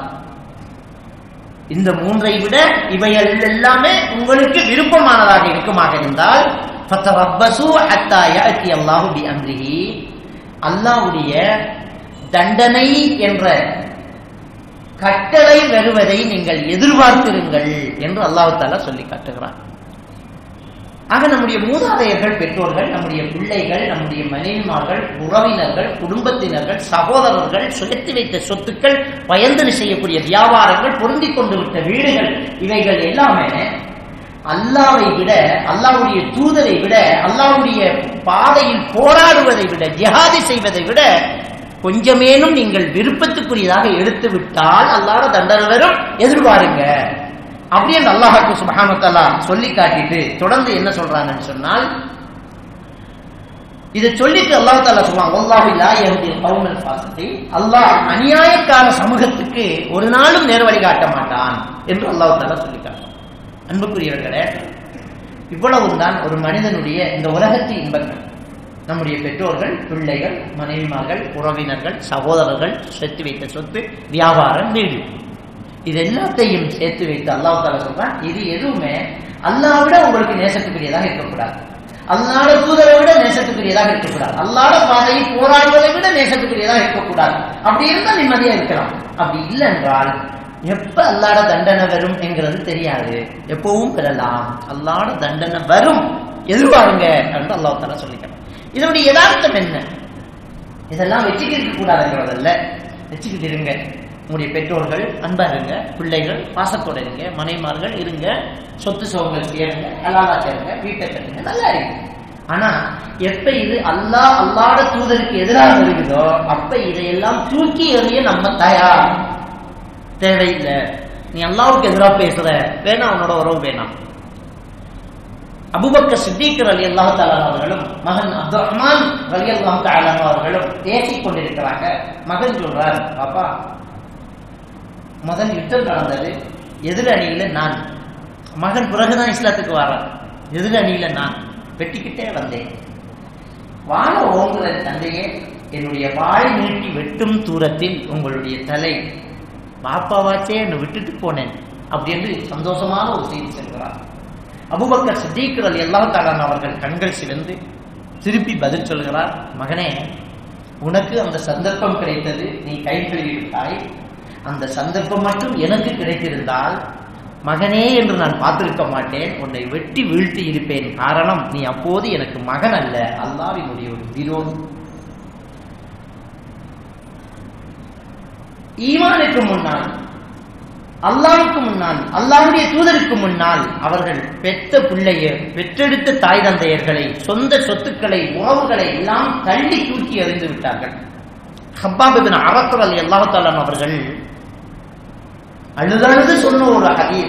இந்த மூன்றை விட இவைகள் எல்லாமே உங்களுக்கு விருப்பமானதாக இருக்குமாக இருந்தால், ஃபதரப்பசு ஹத்தா யாத்தி அல்லாஹு பிஅம்ரிஹி, அல்லாஹ்வுடைய தண்டனை என்ற கட்டளை வருவதை நீங்கள் எதிர்பார்த்திருங்கள் என்று அல்லாஹ் தஆலா சொல்லி காட்டுகிறான். ஆக நம்முடைய மூதாதையர்கள் பெற்றோர்கள், நம்முடைய பிள்ளைகள், நம்முடைய மனைவிமார்கள், உறவினர்கள், குடும்பத்தினர்கள், சகோதரர்கள், சுகத்து வைத்த சொத்துக்கள், பயந்து செய்யக்கூடிய வியாபாரங்கள், பொருந்திக் கொண்டு விட்ட வீடுகள், இவைகள் எல்லாமே அல்லாஹ்வை விட, அல்லாஹ்வுடைய தூதரை விட, அல்லாஹ்வுடைய பாதையில் போராடுவதை விட, ஜிஹாதி செய்வதை விட கொஞ்சமேனும் நீங்கள் விருப்பத்துக்குரியதாக எடுத்து விட்டால் அல்லாஹ் தண்டனை வரும், எதிர்பாருங்க அப்படி என்று அல்லாஹ் சுப்ஹானஹு வ தஆலா சொல்லி காட்டிட்டு தொடர்ந்து என்ன சொல்றாங்கன்னு சொன்னால், இதை சொல்லிட்டு அல்லாஹ் தஆலா சொல்றாங்க, வல்லாஹு லா யஹ்தில் கௌமல் ஃபாஸிகீன், அல்லாஹ் அநியாயக்கார சமூகத்துக்கு ஒரு நாளும் நேர்வழி காட்ட மாட்டான் என்று அல்லாஹ் தஆலா சொல்லி காட்டுறான். அன்புக்குரியவர்களே, இவ்வளவுதான் ஒரு மனிதனுடைய இந்த உலகத்தின் இன்பங்கள். நம்முடைய பெற்றோர்கள், பிள்ளைகள், மனைவிமார்கள், உறவினர்கள், சகோதரர்கள், சேர்த்து வைத்த சொத்து, வியாபாரம், வீடு, இது எல்லாத்தையும் சேர்த்து வைத்து அல்லாஹ் தஆலா சொல்றான், இது எதுவுமே அல்லாஹ் விட உங்களுக்கு நேசத்துக்குரியதாக இருக்கக்கூடாது, அல்லாஹ் தூதரை விட நேசத்துக்குரியதாக இருக்கக்கூடாது, அல்லாஹ் பாதையை போராடுவதை விட நேசத்துக்குரியதாக இருக்கக்கூடாது. அப்படி இருந்தால் நிம்மதியா இருக்கலாம். அப்படி இல்லை என்றால் எப்ப அல்லாஹ்வுடைய தண்டனை வரும் என்கிறது தெரியாது, எப்பவும் பெறலாம். அல்லாஹ்வுடைய தண்டனை வரும், எதிர்பாருங்க என்று அல்லாஹ் தஆலா சொல்லிக்கிறான். இதனுடைய யதார்த்தம் என்ன? இதெல்லாம் வச்சுக்கிட்டு இருக்க கூடாதுங்கிறதல்ல, வச்சுக்கிட்டு இருங்க. உங்களுடைய பெற்றோர்கள் அன்பா இருங்க, பிள்ளைகள் பாசத்தோட இருங்க, மனைமார்கள் இருங்க, சொத்து சுகங்கள் சேருங்க, ஹலாலா சேருங்க, வீட்டை கட்டுங்க, நல்லா இருங்க. ஆனா எப்ப இது அல்லாஹ்வுடைய தூதருக்கு எதிராக இருக்குதோ அப்ப இதையெல்லாம் தூக்கி எறிய நம்ம தயார். தேவையில்லை, நீ அல்லாஹ்வுக்கு எதிராக பேசுற, வேணாம், அவனோட உறவு வேணாம். அபூபக்கர் சித்திக் ரலியல்லாஹு தஆலா அவர்களும் மகன் அப்துர் ரஹ்மான் ரலியல்லாஹு தஆலா அவர்களும் பேசிக் கொண்டிருக்கிறாங்க. மகன் சொல்றார், பாப்பா, முதல் யுத்தம் நடந்தது, எதிர் அணியில நான். மகன் பிறகுதான் இஸ்லாத்துக்கு வர்றார். எதிர் அணியில நான் வெட்டிக்கிட்டே வந்தேன். வாழ ஓங்குற தந்தையே, என்னுடைய வாய் நீட்டி வெட்டும் தூரத்தில் உங்களுடைய தலை, பாப்பாவாச்சே என்னை விட்டுட்டு போனேன் அப்படி என்று சந்தோஷமான ஒரு செய்தி சொல்கிறார். அபூபக்கர் சித்திக் ரலியல்லாஹு தஆலா அவர்கள் கண்கள் சிவந்து திருப்பி பதில் சொல்கிறார், மகனே, உனக்கு அந்த சந்தர்ப்பம் கிடைத்தது, நீ கை கழுவி விட்டாய். அந்த சந்தர்ப்பம் மட்டும் எனக்கு கிடைத்திருந்தால் மகனே என்று நான் பார்த்திருக்க மாட்டேன், உன்னை வெட்டி வீழ்த்தி இருப்பேன். காரணம், நீ அப்போது எனக்கு மகன் அல்ல, அல்லாஹ்வினுடைய ஒரு விரோதி. ஈமானுக்கு முன்னால், அல்லாஹ்வுக்கு முன்னால், அல்லாஹ்வுடைய தூதருக்கு முன்னால் அவர்கள் பெற்ற பிள்ளைய, பெற்றெடுத்த தாய் தந்தையர்களை, சொந்த சொத்துக்களை, உறவுகளை எல்லாம் தள்ளி தூக்கி எறிந்து விட்டார்கள். ஹப்பாப் இப்னு அரத் ரலியல்லாஹு தஆலா அவர்கள் அழுதழுது சொன்ன ஒரு ஹதீஸ்,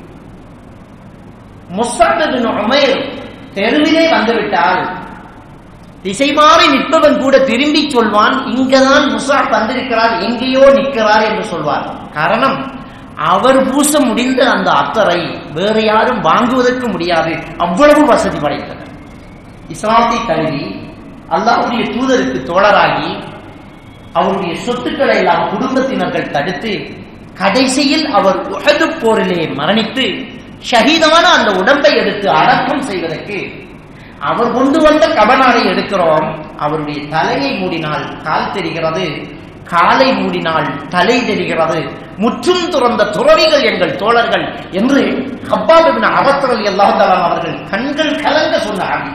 முஸ்அப் இப்னு உமைர் தெருவிலே வந்துவிட்டால் திசை மாறி நிற்பவன் கூட திரும்பி சொல்வான், இங்கதான் முஸ்அப் வந்திருக்கிறார், எங்கேயோ நிற்கிறார் என்று சொல்வார். காரணம், அவர் பூச முடிந்த அந்த அத்தரை வேறு யாரும் வாங்குவதற்கு முடியாது, அவ்வளவு வசதி படைத்தனர். இஸ்லாத்தை தழுவி அல்லாஹ்வுடைய தூதருக்கு தோழராகி அவருடைய சொத்துக்களை எல்லாம் குடும்பத்தினர்கள் தடுத்து கடைசியில் அவர் உஹது போரிலே மரணித்து ஷஹீதான அந்த உடம்பை எடுத்து அடக்கம் செய்வதற்கு அவர் கொண்டு வந்த கபனாரை எடுக்கிறோம். அவருடைய தலையை மூடினால் கால் தெரிகிறது, காலை மூடினால் தலை தெரிகிறது, முற்றும் துறந்த துறவிகள் எங்கள் தோழர்கள் என்று ஹப்பாப் இப்னு அரத் ரலியல்லாஹு தஆலா அவர்கள் கண்கள் கலங்க சொன்னார்.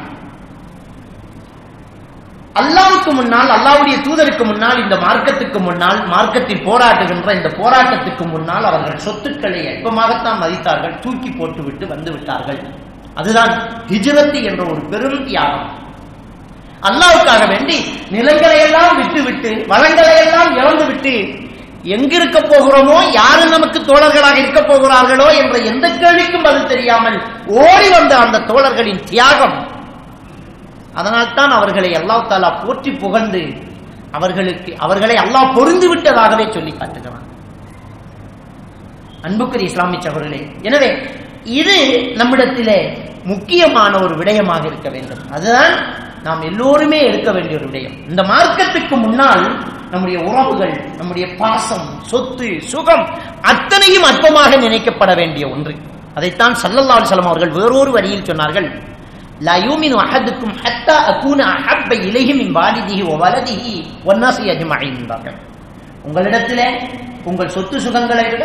அல்லாஹ்வுக்கு முன்னால், அல்லாஹ்வுடைய தூதருக்கு முன்னால், இந்த மார்க்கத்துக்கு முன்னால், மார்க்கத்தில் போராடுகின்ற இந்த போராட்டத்துக்கு முன்னால் அவர்கள் சொத்துக்களை அற்பமாகத்தான் மதித்தார்கள், தூக்கி போட்டுவிட்டு வந்து விட்டார்கள். அதுதான் ஹிஜ்ரத் என்ற ஒரு பெரும் தியாகம். அல்லாஹ்வுக்காக வேண்டி நிலங்களை எல்லாம் விட்டுவிட்டு, வளங்களை எல்லாம் இழந்துவிட்டு, எங்கிருக்க போகிறோமோ, யாரு நமக்கு தோழர்களாக இருக்க போகிறார்களோ என்ற எந்த கேள்விக்கும் பதில் தெரியாமல் ஓடி வந்த அந்த தோழர்களின் தியாகம். அதனால்தான் அவர்களை அல்லாஹ் தஆலா போற்றி புகழ்ந்து அவர்களை அல்லாஹ் பொருந்து விட்டதாகவே சொல்லி காட்டுகிறான். அன்புக்குரிய இஸ்லாமிய சகோதரர்களே, எனவே இது நம்மிடத்திலே முக்கியமான ஒரு விடயமாக இருக்க வேண்டும். அதுதான் நாம் எல்லோருமே எடுக்க வேண்டிய ஒரு விடயம். இந்த மார்க்கத்துக்கு முன்னால் நம்முடைய உறவுகள், நம்முடைய பாசம், சொத்து, சுகம் அத்தனையும் அற்பமாக நினைக்கப்பட வேண்டிய ஒன்று. அதைத்தான் ஸல்லல்லாஹு அலைஹி வஸல்லம் அவர்கள் வேறொரு வரியில் சொன்னார்கள், லா யூமினு அஹதுக்கும் ஹத்தா அகூன அஹப்ப இலைஹி மின் வாலிதிஹி வ வலதிஹி வன்னாஸி அஜ்மஈன் என்றார்கள். உங்களிடத்திலே உங்கள் சொத்து சுகங்களை விட,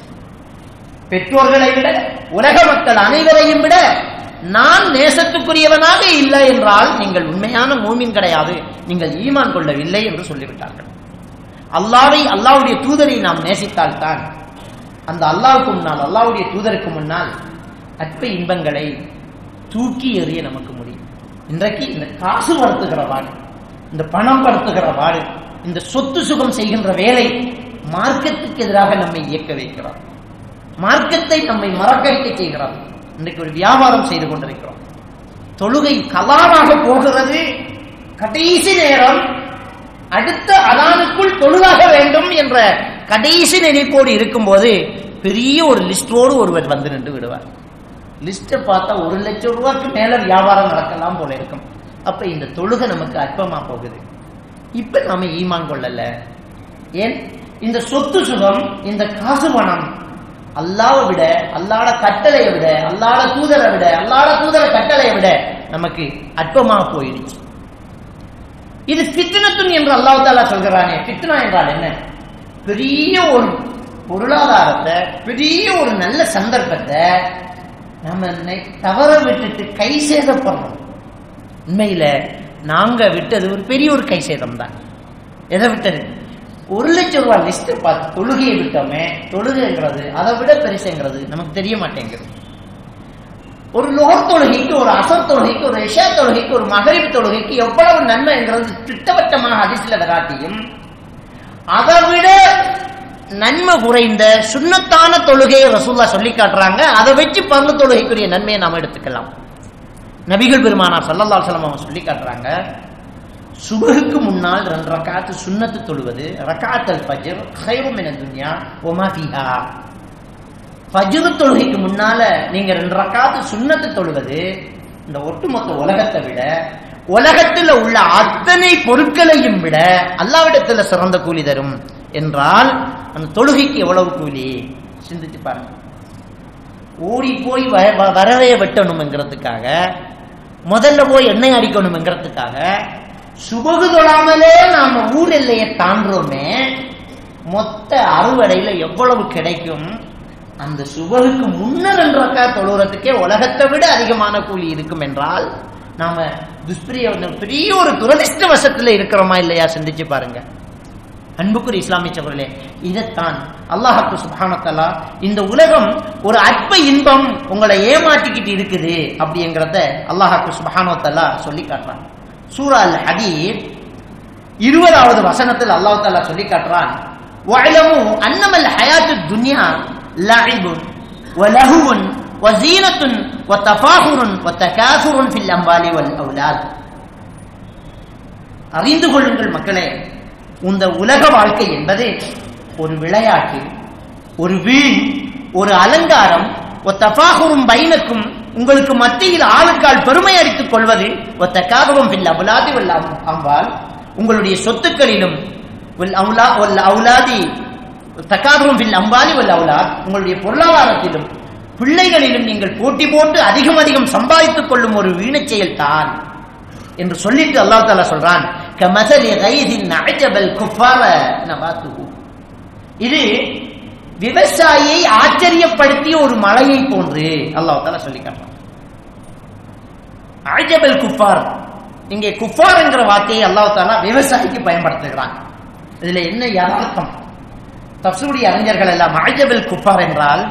பெற்றோர்களை விட, உலக மக்கள் அனைவரையும் விட நான் நேசத்துக்குரியவனாக இல்லை என்றால் நீங்கள் உண்மையான மூமின் கிடையாது, நீங்கள் ஈமான் கொள்ளவில்லை என்று சொல்லிவிட்டார்கள். அல்லாஹ்வை, அல்லாஹ்வுடைய தூதரை நாம் நேசித்தால்தான் அந்த அல்லாஹ்வுக்கு முன்னால், அல்லாஹ்வுடைய தூதருக்கு முன்னால் அற்ப இன்பங்களை தூக்கி எறிய நமக்கு முடியும். இன்றைக்கு இந்த காசு வளர்த்துகிற பாடு, இந்த பணம் படுத்துகிற பாடு, இந்த சொத்து சுகம் செய்கின்ற வேலை மார்க்கத்துக்கு எதிராக நம்மை இயக்க வைக்கிறார். மார்க்கத்தை நம்மை மறக்கடிக்க செய்கிறார். இன்றைக்கு ஒரு வியாபாரம் செய்து கொண்டிருக்கிறோம். தொழுகை கலாவாக போகிறது, கடைசி நேரம் அடுத்த அதானுக்குள் தொழுதாக வேண்டும் என்ற கடைசி நினைப்போடு இருக்கும்போது பெரிய ஒரு லிஸ்டோடு ஒருவர் வந்து நின்று விடுவார். லிஸ்ட்டை பார்த்தா 1 லட்சம் ரூபாய்க்கு மேல வியாபாரம் நடக்கலாம் போல இருக்கும். அப்ப இந்த தொழுகை நமக்கு அற்பமா போகுது. இப்ப நாம ஈமான் கொள்ளல. ஏன்? இந்த சொத்து சுகம், இந்த காசு பணம் அல்லாஹ்வை விட, அல்லாஹ்வுடைய கட்டளையை விட, அல்லாஹ்வுடைய தூதரை விட, அல்லாஹ்வுடைய தூதர கட்டளையை விட நமக்கு அற்பமா போயிடுச்சு. இது ஃபித்னத்துன் என்று அல்லாஹ் தஆலா சொல்கிறானே. ஃபித்னா என்றால் என்ன? பெரிய ஒரு பொருளாதாரத்தை, பெரிய ஒரு நல்ல சந்தர்ப்பத்தை நம்ம தவற விட்டுட்டு கை சேதப்படுறோம். உண்மையில நாங்க விட்டது ஒரு பெரிய ஒரு கை சேதம் தான். எதை விட்டது? 1 லட்சம் ரூபாய் லிஸ்ட் பார்த்து தொழுகையை விட்டோமே. தொழுகைங்கிறது அதை விட பெருசுங்கிறது நமக்கு தெரிய மாட்டேங்குது. ஒரு லோர் தொழுகைக்கு, ஒரு அசர் தொழுகைக்கு, ஒரு இஷா தொழுகைக்கு, ஒரு மகரிப் தொழுகைக்கு எவ்வளவு நன்மைங்கிறது திட்டவட்டமாக ஹதீஸ்ல வராட்டியும், அதை விட நன்மை குறைந்த சுன்னத்தான தொழுகையை ரசூலுல்லாஹ் சொல்லி காட்டுறாங்க. அதை வச்சு பர்து தொழுகைக்குரிய நன்மையை நாம எடுத்துக்கலாம். நபிகள் பெருமானார் ஸல்லல்லாஹு அலைஹி வஸல்லம் அவங்க சொல்லி காட்டுறாங்க, சுபஹுக்கு முன்னால் 2 ரக்காத் சுன்னத்து தொழுவது, ரக்காத்துல் ஃபஜ்ர் கைரு மினத் துன்யா வ மா ஃபீஹா. ஃபஜ்ர் தொழுகைக்கு முன்னால நீங்க 2 ரக்காத் சுன்னத்து தொழுவது இந்த ஒட்டுமொத்த உலகத்தை விட, உலகத்தில் உள்ள அத்தனை பொருட்களையும் விட அல்லாஹ்விடத்துல சிறந்த கூலி தரும் என்றால் அந்த தொழுகைக்கு எவ்வளவு கூலி சிந்திச்சு பாருங்க. ஓடி போய் வரவைய வெட்டணும்ங்கிறதுக்காக, முதல்ல போய் எண்ணெய் அடிக்கணும்ங்கிறதுக்காக சுபகு தொழாமலே நாம ஊர் எல்லையை தாண்டுறோமே, மொத்த அறுவடையில எவ்வளவு கிடைக்கும்? அந்த சுபருக்கு முன்னர் 2 ரக்காத் தொழுறதுக்கே உலகத்தை விட அதிகமான கூலி இருக்கும் என்றால் நாம பெரிய ஒரு துரதிஷ்டவசத்துல இருக்கிறோமா இல்லையா சிந்திச்சு பாருங்க. அன்புக்குரிய இஸ்லாமிய சகோதரர்களே, இதைத்தான் அல்லாஹ் சுப்ஹானஹு வ தஆலா இந்த உலகம் ஒரு அற்ப இன்பம் உங்களை ஏமாற்றிக்கிட்டு இருக்குது அப்படிங்கிறத அல்லாஹ் சுப்ஹானஹு வ தஆலா சொல்லி காட்டுறான். சூரா அல் ஹதீத் 20வது வசனத்தில் அல்லாஹ் தஆலா சொல்லி காட்டுறான், வஅலமு அன்னமல் ஹயாத்துத் துன்யா லஅிபுன் வ லஹுவுன் வ ஸீனத்துன் வ தஃபாஹுருன் வ தகாசுருன் ஃபில் அம்வாலி வல் அவுலாத். அறிந்து கொள்ளுங்கள் மக்களே, இந்த உலக வாழ்க்கை என்பது ஒரு விளையாட்டு, ஒரு வீண், ஒரு அலங்காரம், ஒரு தஃபாகுரும் பைனக்கும் உங்களுக்கு மத்தியில் ஆளுக்கால் பெருமை அடித்துக் கொள்வது, ஒரு தகாதுரும் பில் அவுலாதி வல் அம்வால் உங்களுடைய சொத்துக்களிலும் அவுலாதி தகாதுரும் பில் அம்வாலி வல் அவுலாத் உங்களுடைய பொருளாதாரத்திலும் பிள்ளைகளிலும் நீங்கள் போட்டி போட்டு அதிகம் சம்பாதித்துக் கொள்ளும் ஒரு வீணச் செயல் தான் என்று சொல்லிட்டு அல்லாஹ் தஆலா சொல்றான், கமஸலி கைஸின் அஜபல் குஃபார நபாத்துஹு. இது விவசாயியை ஆச்சரியப்படுத்திய ஒரு மழையை போன்று அல்லாஹ் தஆலா சொல்லி காட்டுறான். அஜபல் குஃபார், இங்கே குஃபார் என்கிற வார்த்தையை அல்லாஹ் தஆலா விவசாயிக்கு பயன்படுத்துகிறான். இதுல என்ன யதார்த்தம்? தஃசீருடைய அறிஞர்கள் எல்லாம் அஜபல் குஃபார் என்றால்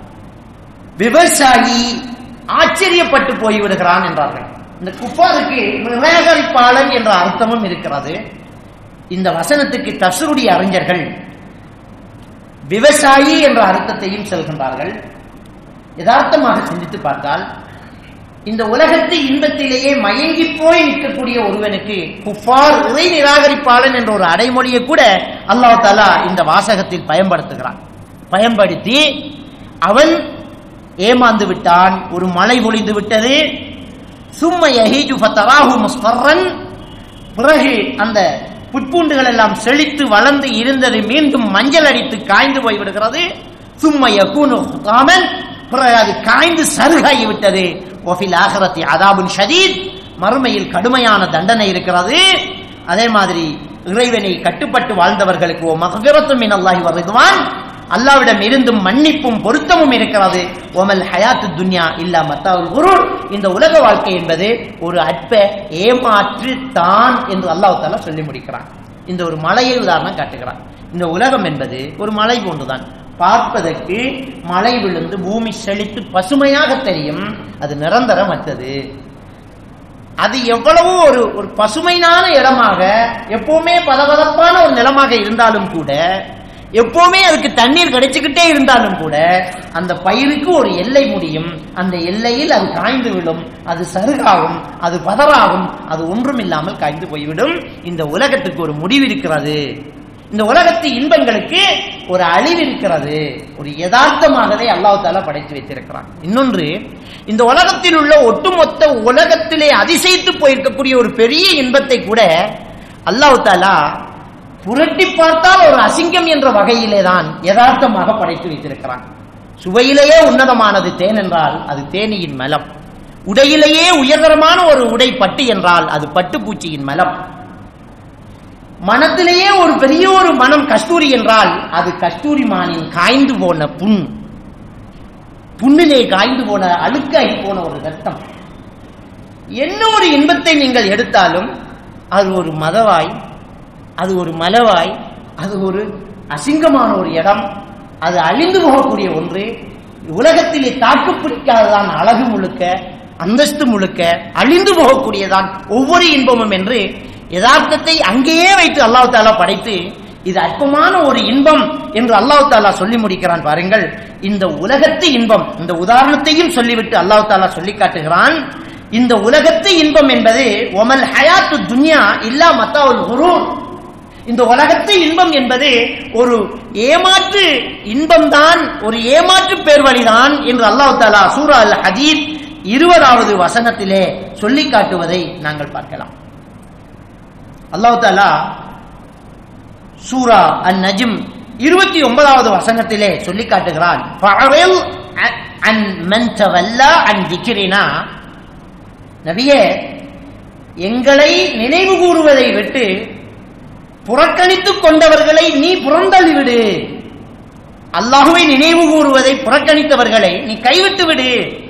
விவசாயி ஆச்சரியப்பட்டு போய்விடுகிறான் என்றார்கள். இந்த குஃபாருக்கு நிராகரிப்பாளன் என்ற அர்த்தமும் இருக்கிறது. இந்த வசனத்துக்கு தஃசீருடைய அறிஞர்கள் விவசாயி என்ற அர்த்தத்தையும் செல்கின்றார்கள். யதார்த்தமாக சிந்தித்து பார்த்தால் இந்த உலகத்து இன்பத்திலேயே மயங்கி போய் நிற்கக்கூடிய ஒருவனுக்கு குஃபார், இறை நிராகரிப்பாளன் என்ற ஒரு அடைமொழியை கூட அல்லாஹ் தஆலா இந்த வாசகத்தில் பயன்படுத்தி அவன் ஏமாந்து விட்டான், ஒரு மழை பொழிந்து விட்டது, சும்ம யஹீஜு ஃபதராஹு முஸ்ஃபர்ரன், பிறகு அந்த புட்பூண்டுகள் எல்லாம் செழித்து வளர்ந்து இருந்தது மீண்டும் மஞ்சள் அடித்து காய்ந்து போய் விடுகிறது, சும்ம யகூனு ஹுதாமன், பிறகு அது காய்ந்து சருகாகி விட்டது, வஃபில் ஆகிரத்தி அதாபுன் ஷதீத், மறுமையில் கடுமையான தண்டனை இருக்கிறது. அதே மாதிரி இறைவனை கட்டுப்பட்டு வாழ்ந்தவர்களுக்கு ஓ மக்ஃபிரத்தும் மினல்லாஹி வ ரிதுவான், அல்லாஹ்விடம் இருந்தும் மன்னிப்பும் பொருத்தமும் இருக்கிறது. ஒமல் ஹயாத்து துன்யா இல்லா மத்தாவுல் குரூர், இந்த உலக வாழ்க்கை என்பது ஒரு அற்ப ஏமாற்று தான் என்று அல்லாஹ் தஆலா சொல்லி முடிக்கிறான். இந்த ஒரு மலையை உதாரணம் காட்டுகிறான். இந்த உலகம் என்பது ஒரு மலை போன்றுதான். பார்ப்பதற்கு மழை விழுந்து பூமி செழித்து பசுமையாக தெரியும், அது நிரந்தரமற்றது. அது எவ்வளவோ ஒரு பசுமையான இடமாக, எப்பவுமே பதபதப்பான ஒரு நிலமாக இருந்தாலும் கூட, எப்பவுமே அதுக்கு தண்ணீர் கிடைச்சுக்கிட்டே இருந்தாலும் கூட, அந்த பயிருக்கு ஒரு எல்லை முடியும். அந்த எல்லையில் அது காய்ந்து விடும், அது சருகாகும், அது பதறாகும், அது ஒன்றும் இல்லாமல் காய்ந்து போய்விடும். இந்த உலகத்துக்கு ஒரு முடிவு இருக்கிறது. இந்த உலகத்து இன்பங்களுக்கு ஒரு அழிவு இருக்கிறது. ஒரு யதார்த்தமாகவே அல்லாஹ் தஆலா படைத்து வைத்திருக்கிறான். இன்னொன்று, இந்த உலகத்தில் உள்ள ஒட்டுமொத்த உலகத்திலே அதிசயித்து போயிருக்கக்கூடிய ஒரு பெரிய இன்பத்தை கூட அல்லாஹ் தஆலா புரட்டி பார்த்தால் ஒரு அசிங்கம் என்ற வகையிலே தான் யதார்த்தமாக படைத்து வைத்திருக்கிறான். சுவையிலேயே உன்னதமானது தேன் என்றால் அது தேனியின் மலம், உடையிலேயே உயர்தரமான ஒரு உடை பட்டு என்றால் அது பட்டுப்பூச்சியின் மலம், மனத்திலேயே ஒரு பெரிய ஒரு மனம் கஸ்தூரி என்றால் அது கஸ்தூரி மானின் காய்ந்து போன புண்ணிலே காய்ந்து போன அழுக்காகி போன ஒரு ரத்தம். என்ன ஒரு இன்பத்தை நீங்கள் எடுத்தாலும் அது ஒரு மதவாய், அது ஒரு மலவாய், அது ஒரு அசிங்கமான ஒரு இடம், அது அழிந்து போகக்கூடிய ஒன்று. உலகத்திலே தாக்கு பிடிக்காததான் அழகு முழுக்க, அந்தஸ்து முழுக்க அழிந்து போகக்கூடியதான் ஒவ்வொரு இன்பமும் என்று யதார்த்தத்தை அங்கேயே வைத்து அல்லாஹ் தஆலா படைத்து இது அற்பமான ஒரு இன்பம் என்று அல்லாஹ் தஆலா சொல்லி முடிக்கிறான். பாருங்கள், இந்த உலகத்து இன்பம், இந்த உதாரணத்தையும் சொல்லிவிட்டு அல்லாஹ் தஆலா சொல்லி காட்டுகிறான், இந்த உலகத்து இன்பம் என்பது ஒமல் ஹயாத்து துன்யா இல்லா மத்தாவுல் குரூர், இந்த உலகத்து இன்பம் என்பது ஒரு ஏமாற்று இன்பம்தான், ஒரு ஏமாற்று பேர்வழிதான் என்று அல்லாஹ் தஆலா சூரா அல் ஹதீத் 20வது வசனத்திலே சொல்லி காட்டுவதை நாங்கள் பார்க்கலாம். அல்லாஹ் தஆலா சூரா அன்-நஜ்ம் 29வது வசனத்திலே சொல்லி காட்டுகிறான், ஃபஅரில் அன் மன் தவல்லா அன் திக்ரினா, நபியே எங்களை நினைவு கூறுவதை விட்டு புறக்கணித்துக் கொண்டவர்களை நீ புறந்தள்ளிவிடு. அல்லாஹ்வை நினைவு கூறுவதை புறக்கணித்தவர்களை நீ கைவிட்டு விடு.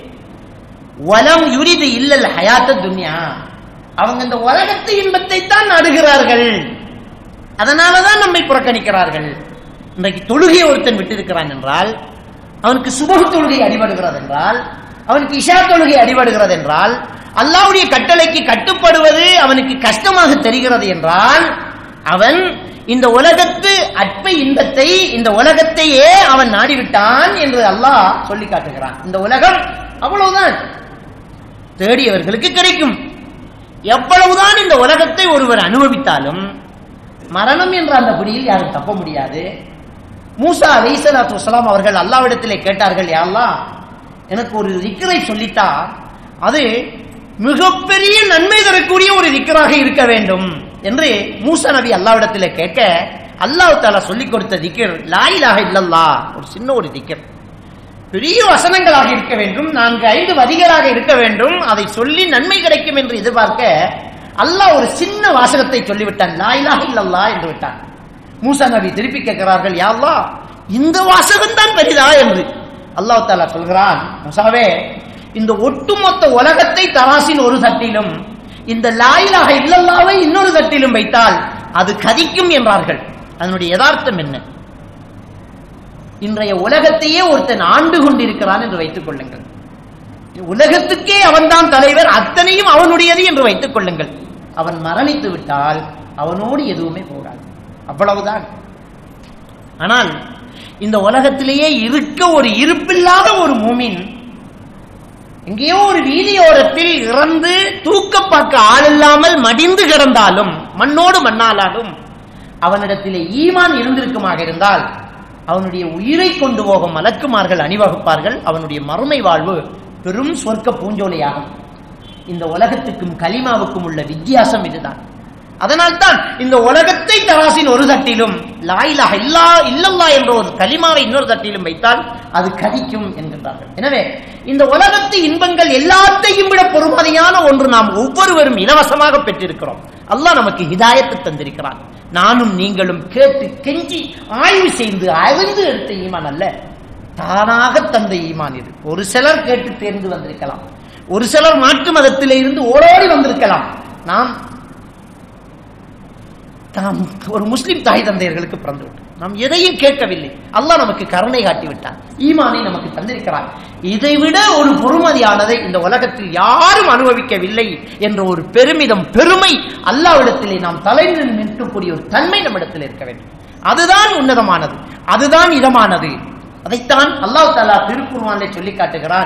வலம் யுரிது இல்லல் ஹயாத்த துன்யா, அவங்க இந்த உலகத்து இன்பத்தை தான் நாடுகிறார்கள், அதனாலதான் நம்மை புறக்கணிக்கிறார்கள். இன்றைக்கு தொழுகையை ஒருத்தன் விட்டிருக்கிறான் என்றால், அவனுக்கு சுபஹ் தொழுகை அடிபடுகிறது என்றால், அவனுக்கு இஷா தொழுகை அடிபடுகிறது என்றால், அல்லாஹ்வுடைய கட்டளைக்கு கட்டுப்படுவது அவனுக்கு கஷ்டமாக தெரிகிறது என்றால், அவன் இந்த உலகத்து அற்ப இன்பத்தை, இந்த உலகத்தையே அவன் நாடிவிட்டான் என்று அல்லாஹ் சொல்லி காட்டுகிறான். இந்த உலகம் அவ்வளவுதான், தேடியவர்களுக்கு கிடைக்கும். எவ்வளவுதான் இந்த உலகத்தை ஒருவர் அனுபவித்தாலும் மரணம் என்ற அந்த பிடியில் யாரும் தப்ப முடியாது. மூசா அலைஹிஸ்ஸலாத்து வஸ்ஸலாம் அவர்கள் அல்லாஹ்விடத்திலே கேட்டார்கள், யா அல்லாஹ், எனக்கு ஒரு திக்ரை சொல்லித்தா, அது மிகப்பெரிய நன்மை தரக்கூடிய ஒரு திக்ராக இருக்க வேண்டும் என்று மூசா நபி அல்லாஹ்விடத்திலே கேட்க, அல்லாஹ் தஆலா சொல்லிக் கொடுத்த திக்ர் லா இலாஹ இல்லல்லாஹ், ஒரு சின்ன ஒரு திக்ர், பெரிய வசனங்களாக இருக்க வேண்டும், 4-5 வரிகளாக இருக்க வேண்டும், அதை சொல்லி நன்மை கிடைக்கும் என்று எதிர்பார்க்க அல்லாஹ் ஒரு சின்ன வாசகத்தை சொல்லிவிட்டான், லா இலாஹ இல்லல்லாஹ் என்று விட்டான். மூசா நபி திருப்பி கேட்கிறார்கள், யா அல்லாஹ், இந்த வாசகம் தான் பெரிதா என்று. அல்லாஹ் தஆலா சொல்கிறான், மூசாவே, இந்த ஒட்டுமொத்த உலகத்தை தராசின் ஒரு தட்டிலும் இந்த லா இலாஹ இல்லல்லாஹ்வை இன்னொரு தட்டிலும் வைத்தால் அது கதிக்கும் என்றார்கள். அதனுடைய யதார்த்தம் என்ன? இன்றைய உலகத்தையே ஒருத்தன் ஆண்டு கொண்டிருக்கிறான் என்று வைத்துக் கொள்ளுங்கள், உலகத்துக்கே அவன்தான் தலைவர், அத்தனையும் அவனுடையது என்று வைத்துக் கொள்ளுங்கள். அவன் மரணித்து விட்டால் அவனோடு எதுவுமே போகாது, அவ்வளவுதான். ஆனால் இந்த உலகத்திலேயே இருக்க ஒரு இருப்பில்லாத ஒரு மூமின் எங்கேயோ ஒரு வீதியோரத்தில் இறந்து தூக்க பார்க்க ஆள் இல்லாமல் மடிந்து கிடந்தாலும், மண்ணோடு மண்ணாலாலும் அவனிடத்திலே ஈமான் இருந்திருக்குமாக இருந்தால் அவனுடைய உயிரை கொண்டு போகும் மலக்குமார்கள் அணிவகுப்பார்கள். அவனுடைய மறுமை வாழ்வு பெரும் சொர்க்க பூஞ்சோலையாகும். இந்த உலகத்துக்கும் கலிமாவுக்கும் உள்ள வித்தியாசம் இதுதான். அதனால்தான் இந்த உலகத்தை தராசின் ஒரு தட்டிலும் லா இலாஹ இல்லல்லாஹ் என்ற ஒரு கலிமாவை இன்னொரு தட்டிலும் வைத்தால் அது கதிக்கும் என்கின்றார்கள். எனவே இந்த உலகத்து இன்பங்கள் எல்லாத்தையும் விட பொறுமதியான ஒன்று நாம் ஒவ்வொருவரும் இலவசமாக பெற்றிருக்கிறோம். அல்லாஹ் நமக்கு ஹிதாயத்தை தந்திருக்கிறான். நானும் நீங்களும் கேட்டு கெஞ்சி ஆய்வு செய்து அறிந்து எடுத்த ஈமான் அல்ல, தானாக தந்த ஈமான் இது. ஒரு சிலர் கேட்டு தேர்ந்து வந்திருக்கலாம், ஒரு சிலர் மாற்று மதத்திலே இருந்து ஓடோடி வந்திருக்கலாம். நாம் ஒரு முஸ்லிம் தாய் தந்தையர்களுக்கு பிறந்து விட்டோம், நாம் எதையும் கேட்கவில்லை, அல்லாஹ் நமக்கு கருணை காட்டி விட்டான், ஈமானை நமக்கு தந்திருக்கிறார். இதைவிட ஒரு பொறுமதியானதை இந்த உலகத்தில் யாரும் அனுபவிக்கவில்லை என்ற ஒரு பெருமிதம், பெருமை அல்லாஹ்விடத்திலே நாம் தலைநின்று நிற்கக்கூடிய ஒரு தன்மை நம்மிடத்தில் இருக்க வேண்டும். அதுதான் உன்னதமானது, அதுதான் இதமானது. அதைத்தான் அல்லாஹ் தஆலா திருக்குர்ஆனிலே சொல்லி காட்டுகிறான்.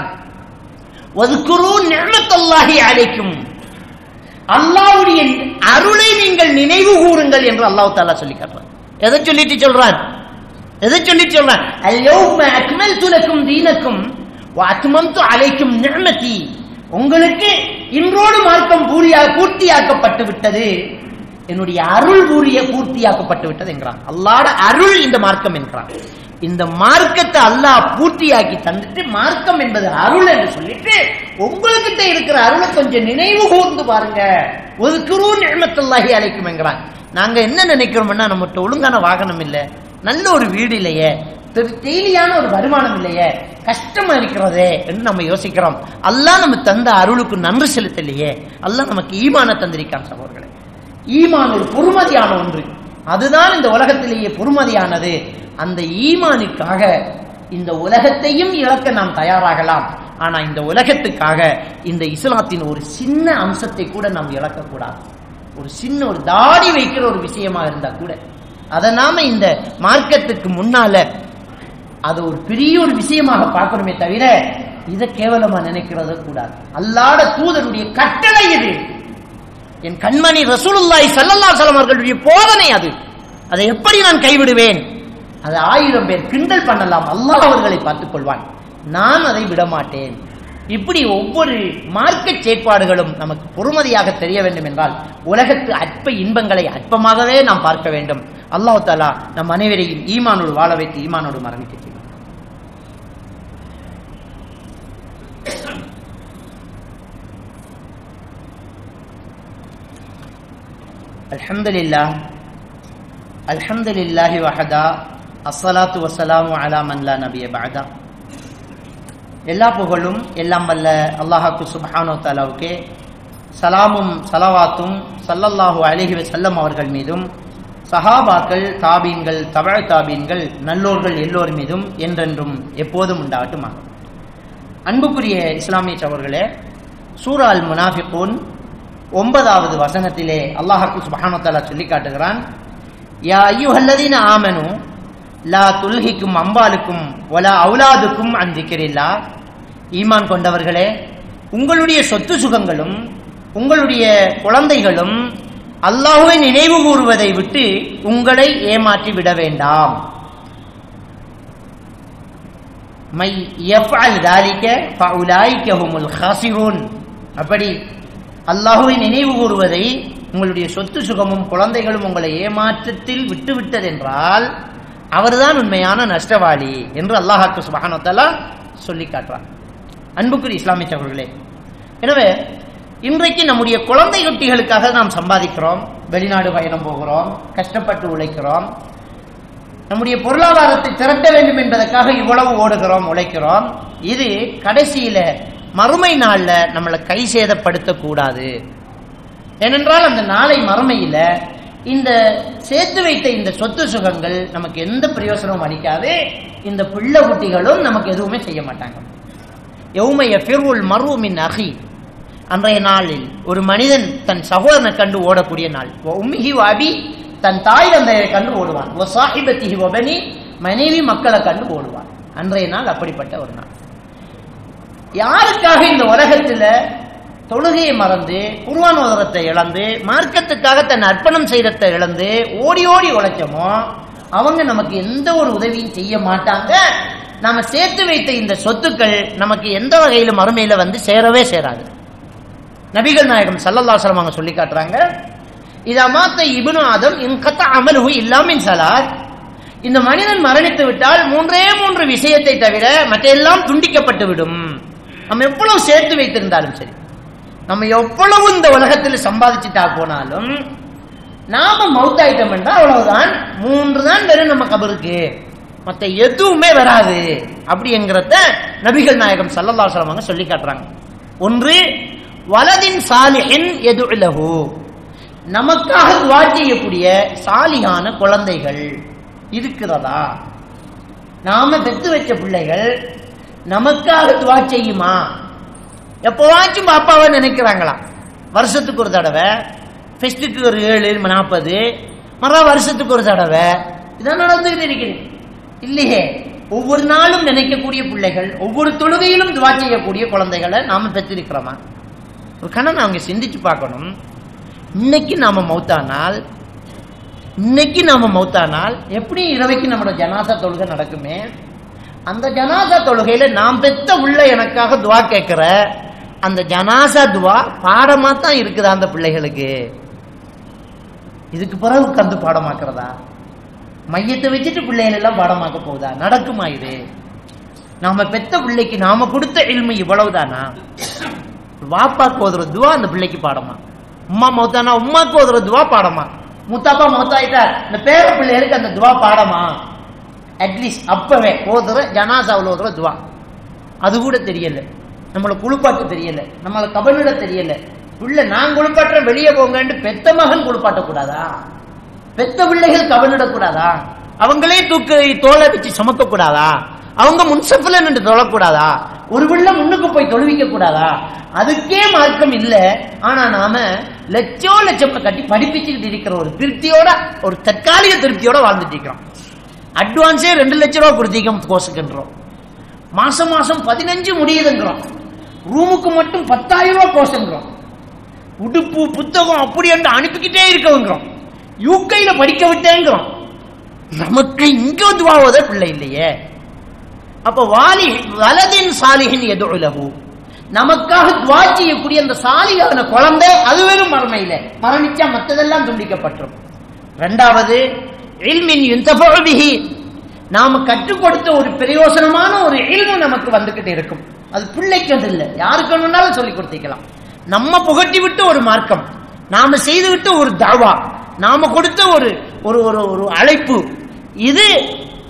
வذ்குரு நிஅமத்தல்லாஹி அலைக்கும், அல்லாஹ்வுடைய அருளை நீங்கள் நினைவு கூறுங்கள் என்று அல்லாஹ் தஆலா சொல்லி காட்டுறான். எதை சொல்லிட்டு சொல்றான்? எதை சொல்லிட்டு சொல்றான்? அல்யௌம அக்மல்து லக்கும் தீனக்கும் வ அத்மம்து அலைக்கும் நிஅமதி, உங்களுக்கு இன்றோடு மார்க்கம் பூர்த்தியாக்கப்பட்டு விட்டது, என்னுடைய அருள் பூர்த்தியாக்கப்பட்டு விட்டது என்கிறான். அல்லாஹ்வுடைய அருள் இந்த மார்க்கம் என்கிறான். இந்த மார்க்கத்தை அல்லாஹ் பூர்த்தியாக்கி தந்துட்டு, மார்க்கம் என்பது அருள் என்று சொல்லிட்டு, உங்களுக்கிட்ட இருக்கிற அருளை கொஞ்சம் நினைவு கூர்ந்து பாருங்க. வذ்குரு நிஅமத்தல்லாஹி அலைக்கும் என்கிறான். நாங்க என்ன நினைக்கிறோம்னா, நம்மகிட்ட ஒழுங்கான வாகனம் இல்லை, நல்ல ஒரு வீடு இல்லையே, டெய்லியான ஒரு வருமானம் இல்லையே, கஷ்டமா இருக்கிறதே என்று நம்ம யோசிக்கிறோம். அல்லாஹ் நம்ம தந்த அருளுக்கு நன்றி செலுத்தலையே. அல்லாஹ் நமக்கு ஈமான தந்திருக்கான். சகோதரர்களே, ஈமான் ஒரு பொறுமதியான ஒன்று, அதுதான் இந்த உலகத்திலேயே பொறுமதியானது. அந்த ஈமானுக்காக இந்த உலகத்தையும் இழக்க நாம் தயாராகலாம். ஆனா இந்த உலகத்துக்காக இந்த இஸ்லாத்தின் ஒரு சின்ன அம்சத்தை கூட நாம் இழக்கக்கூடாது. ஒரு சின்ன ஒரு தாடி வைக்கிற ஒரு விஷயமா இருந்தா கூட அதை நாம இந்த மார்க்கத்துக்கு முன்னால அது ஒரு பெரிய ஒரு விஷயமாக பார்க்கணுமே தவிர இதை கேவலமா நினைக்கிறது கூடாது. அல்லாஹ்வுடைய தூதருடைய கட்டளை இது, என் கண்மணி ரசூலுல்லாஹி ஸல்லல்லாஹு அலைஹி வஸல்லம் அவர்களுடைய போதனை அது. அதை எப்படி நான் கைவிடுவேன்? அதை 1000 பேர் கிண்டல் பண்ணலாம், அல்லாஹ் அவர்களை பார்த்துக் கொள்வான், நான் அதை விடமாட்டேன். இப்படி ஒவ்வொரு மார்க்க செயற்பாடுகளும் நமக்கு பொறுமதியாக தெரிய வேண்டும் என்றால் உலகத்து அற்ப இன்பங்களை அற்பமாகவே நாம் பார்க்க வேண்டும். அல்லாஹ் தஆலா நம் அனைவரையும் ஈமானோடு வாழ வைத்து ஈமானோடு மரணிக்க செய்யும். அல்ஹம்துலில்லாஹ் அல்ஹம்துலில்லாஹி வஹதா அஸ்ஸலாத்து வஸ்ஸலாமு அலா மன் லா நபிய பஅதா. எல்லா புகழும் எல்லாம் வல்ல அல்லாஹ்வுக்கு சுப்ஹானஹு வ தஆலாவுக்கே சலாமும் சலவாத்தும் ஸல்லல்லாஹு அலைஹி வஸல்லம் அவர்கள் மீதும் சஹாபாக்கள், தாபீன்கள், தபஅ தாபீன்கள், நல்லோர்கள் எல்லோர் மீதும் என்றென்றும் எப்போதும் உண்டாகட்டுமா. அன்புக்குரிய இஸ்லாமிய சகோதரர்களே, சூரா அல் முனாஃபிகூன் 9வது வசனத்திலே அல்லாஹ் சுப்ஹானஹு வ தஆலா சொல்லி காட்டுகிறான், யா அய்யுஹல்லதீன ஆமனு லா துல்ஹிக்கும் அம்வாலுக்கும் வலா அவுலாதுக்கும் அன் திக்ரில்லாஹ். ஈமான் கொண்டவர்களே, உங்களுடைய சொத்து சுகங்களும் உங்களுடைய குழந்தைகளும் அல்லாஹ்வை நினைவு கூறுவதை விட்டு உங்களை ஏமாற்றி விட வேண்டாம். மை யஃஅல் ذلك فاولئك هم الخاسرون. அப்படி அல்லாஹ்வை நினைவு கூறுவதை உங்களுடைய சொத்து சுகமும் குழந்தைகளும் உங்களை ஏமாற்றத்தில் விட்டுவிட்டதென்றால் அவர்தான் உண்மையான நஷ்டவாளி என்று அல்லாஹ் சுப்ஹானஹு வ தஆலா சொல்லி காட்டுறார். அன்புக்குரிய இஸ்லாமிய சகோதரர்களே, எனவே இன்றைக்கு நம்முடைய குழந்தை குட்டிகளுக்காக நாம் சம்பாதிக்கிறோம், வெளிநாடு பயணம் போகிறோம், கஷ்டப்பட்டு உழைக்கிறோம், நம்முடைய பொருளாதாரத்தை திரட்ட வேண்டும் என்பதற்காக இவ்வளவு ஓடுகிறோம், உழைக்கிறோம். இது கடைசியில மறுமை நாள்ல நம்மளை கை சேதப்படுத்தக்கூடாது. ஏனென்றால் அந்த நாளை மறுமையில இந்த சேர்த்து வைத்த இந்த சொத்து சுகங்கள் நமக்கு எந்த பிரயோசனமும் அளிக்காது. இந்த பிள்ளை குட்டிகளும் நமக்கு எதுவுமே செய்ய மாட்டாங்க. யௌம யஃபிருல் மர்உ மின் அஹி. அன்றைய நாளில் ஒரு மனிதன் தன் சகோதரனை கண்டு ஓடக்கூடிய நாள். உம்மிஹி வ அபி, தன் தாய் தந்தையை கண்டு ஓடுவான். வ ஸாஹிபத்திஹி வ பனி, மனைவி மக்களை கண்டு ஓடுவான். அன்றைய நாள் அப்படிப்பட்ட ஒரு நாள். யாருக்காக இந்த உலகத்துல தொழுகையை மறந்து, குர்ஆன் ஓதுறதை இழந்து, மார்க்கத்துக்காக தன் அர்ப்பணம் செய்யறதை இழந்து ஓடி ஓடி உழைச்சோமோ அவங்க நமக்கு எந்த ஒரு உதவியும் செய்ய மாட்டாங்க. நாம சேர்த்து வைத்த இந்த சொத்துக்கள் நமக்கு எந்த வகையிலும் மறுமையில வந்து சேரவே சேராது. நபிகள் நாயகம் ஸல்லல்லாஹு அலைஹி வஸல்லம் அவங்க சொல்லி காட்டுறாங்க, இதா மாத்த இப்னு ஆதம் இன்கத அமலுஹு இல்லா மின் ஸலாத். இந்த மனிதன் மரணித்து விட்டால் 3 விஷயத்தை தவிர மற்ற எல்லாம் துண்டிக்கப்பட்டு விடும். நம்ம எவ்வளவு சேர்த்து வைத்திருந்தாலும் சரி, நம்ம எவ்வளவு இந்த உலகத்தில் சம்பாதிச்சுட்டா போனாலும் நாம மௌத்தாயிட்டம் என்றால் அவ்வளவுதான். 3 தான் வெறும் நம்ம கபருக்கு, மற்ற எதுவுமே வராது. அப்படிங்கிறத நபிகள் நாயகம் ஸல்லல்லாஹு அலைஹி வஸல்லம் சொல்லி காட்டுறாங்க. ஒன்று, வலதின் சாலிஹின் யதுஉ லஹு. நமக்காக துஆ செய்யக்கூடிய சாலிஹான குழந்தைகள் இருக்கிறதா? நாம பெற்று வச்ச பிள்ளைகள் நமக்காக துஆ செய்யுமா? எப்பவாச்சும் பாப்பாவை நினைக்கிறாங்களா? வருஷத்துக்கு ஒரு தடவை, ஃபெஸ்ட்டுக்கு ஒரு 7-40, வருஷத்துக்கு ஒரு தடவை, இதான் நடந்துகிட்டு இருக்குது இல்லையே. ஒவ்வொரு நாளும் நினைக்கக்கூடிய பிள்ளைகள், ஒவ்வொரு தொழுகையிலும் துஆ செய்யக்கூடிய குழந்தைகளை நாம பெற்றிருக்கிறோமா? ஒரு கணம் அவங்க சிந்திச்சு பார்க்கணும். இன்னைக்கு நாம மௌத்தானால் எப்படி இரவைக்கு நம்மளோட ஜனாசா தொழுகை நடக்குமே, அந்த ஜனாசா தொழுகையில நாம் பெத்த உள்ள எனக்காக துஆ கேட்கிற அந்த ஜனாசா துஆ பாடமா தான் இருக்குதா அந்த பிள்ளைகளுக்கு? இதுக்கு பிறகு உட்கார்ந்து பாடமாக்குறதா? மையத்தை வச்சுட்டு பிள்ளைகள் எல்லாம் பாடமாக்க போகுதா? நடக்குமா இது? நாம பெத்த பிள்ளைக்கு நாம கொடுத்த இல்மு இவ்வளவுதானா? வாப்பாக்கு ஓதுற துவா அந்த பிள்ளைக்கு பாடமா? உம்மா மௌத்தானா உம்மாக்கு ஓதுற துவா பாடமா? முத்தாப்பா மௌத்தாயிட்டா இந்த பேர பிள்ளைகளுக்கு அந்த துவா பாடமா? அட்லீஸ்ட் அப்பவே ஓதுற ஜனாசாவில் ஓதுற துவா அது கூட தெரியல. நம்மளை குளிப்பாட்ட தெரியல, நம்மளை கபனிட தெரியல. பிள்ளை நான் குளிப்பாட்டுற வெளியே போங்கன்னு பெத்த மகன் குளிப்பாட்டக்கூடாதா? பெத்த பிள்ளைகள் கவனிடக்கூடாதா? அவங்களே தோலை வச்சு சமக்க கூடாதா? அவங்க முன்சஃபில் நின்று தொழக்கூடாதா? ஒரு பிள்ளை முன்னுக்கு போய் தொழுவிக்க கூடாதா? அதுக்கே மார்க்கம் இல்லை. ஆனா நாம லட்சம் கட்டி படிப்பிச்சுக்கிட்டு இருக்கிற ஒரு திருப்தியோட, ஒரு தற்காலிக திருப்தியோட வாழ்ந்துட்டு இருக்கிறோம். அட்வான்ஸே 2 லட்சம் ரூபாய் கொடுத்திருக்கோம் கோர்ஸுக்குன்றோம். மாசம் 15 முடியுதுங்கிறோம். ரூமுக்கு மட்டும் 10,000 ரூபாய் கோர்ஸுங்கிறோம். உடுப்பு புத்தகம் அப்படி என்று அனுப்பிக்கிட்டே இருக்கவங்கிறோம். யூகையில படிக்க விட்டேங்கிறோம். நமக்கு இங்க துவாவத பிள்ளை இல்லையே. அப்ப வலதின் சாலிஹின் யதுஉ லஹு, நமக்காக துவா செய்யக்கூடிய அந்த சாலிஹான குழந்தை அது வெறும் மறுமையில மரணிச்சா மற்றதெல்லாம் துண்டிக்கப்பட்டுரும். 2வது, இல்மின் யுன்தஃபஉ பிஹி, நாம கற்றுக் கொடுத்த ஒரு பிரயோசனமான ஒரு இல்மு நமக்கு வந்துகிட்டு இருக்கும். அது பிள்ளைக்கு அது இல்லை, யாருக்கு வேணும்னாலும் சொல்லி கொடுத்திக்கலாம். நம்ம புகட்டி விட்டு ஒரு மார்க்கம், நாம செய்து விட்டு ஒரு தாவா, நாம கொடுத்த ஒரு ஒரு ஒரு அழைப்பு, இது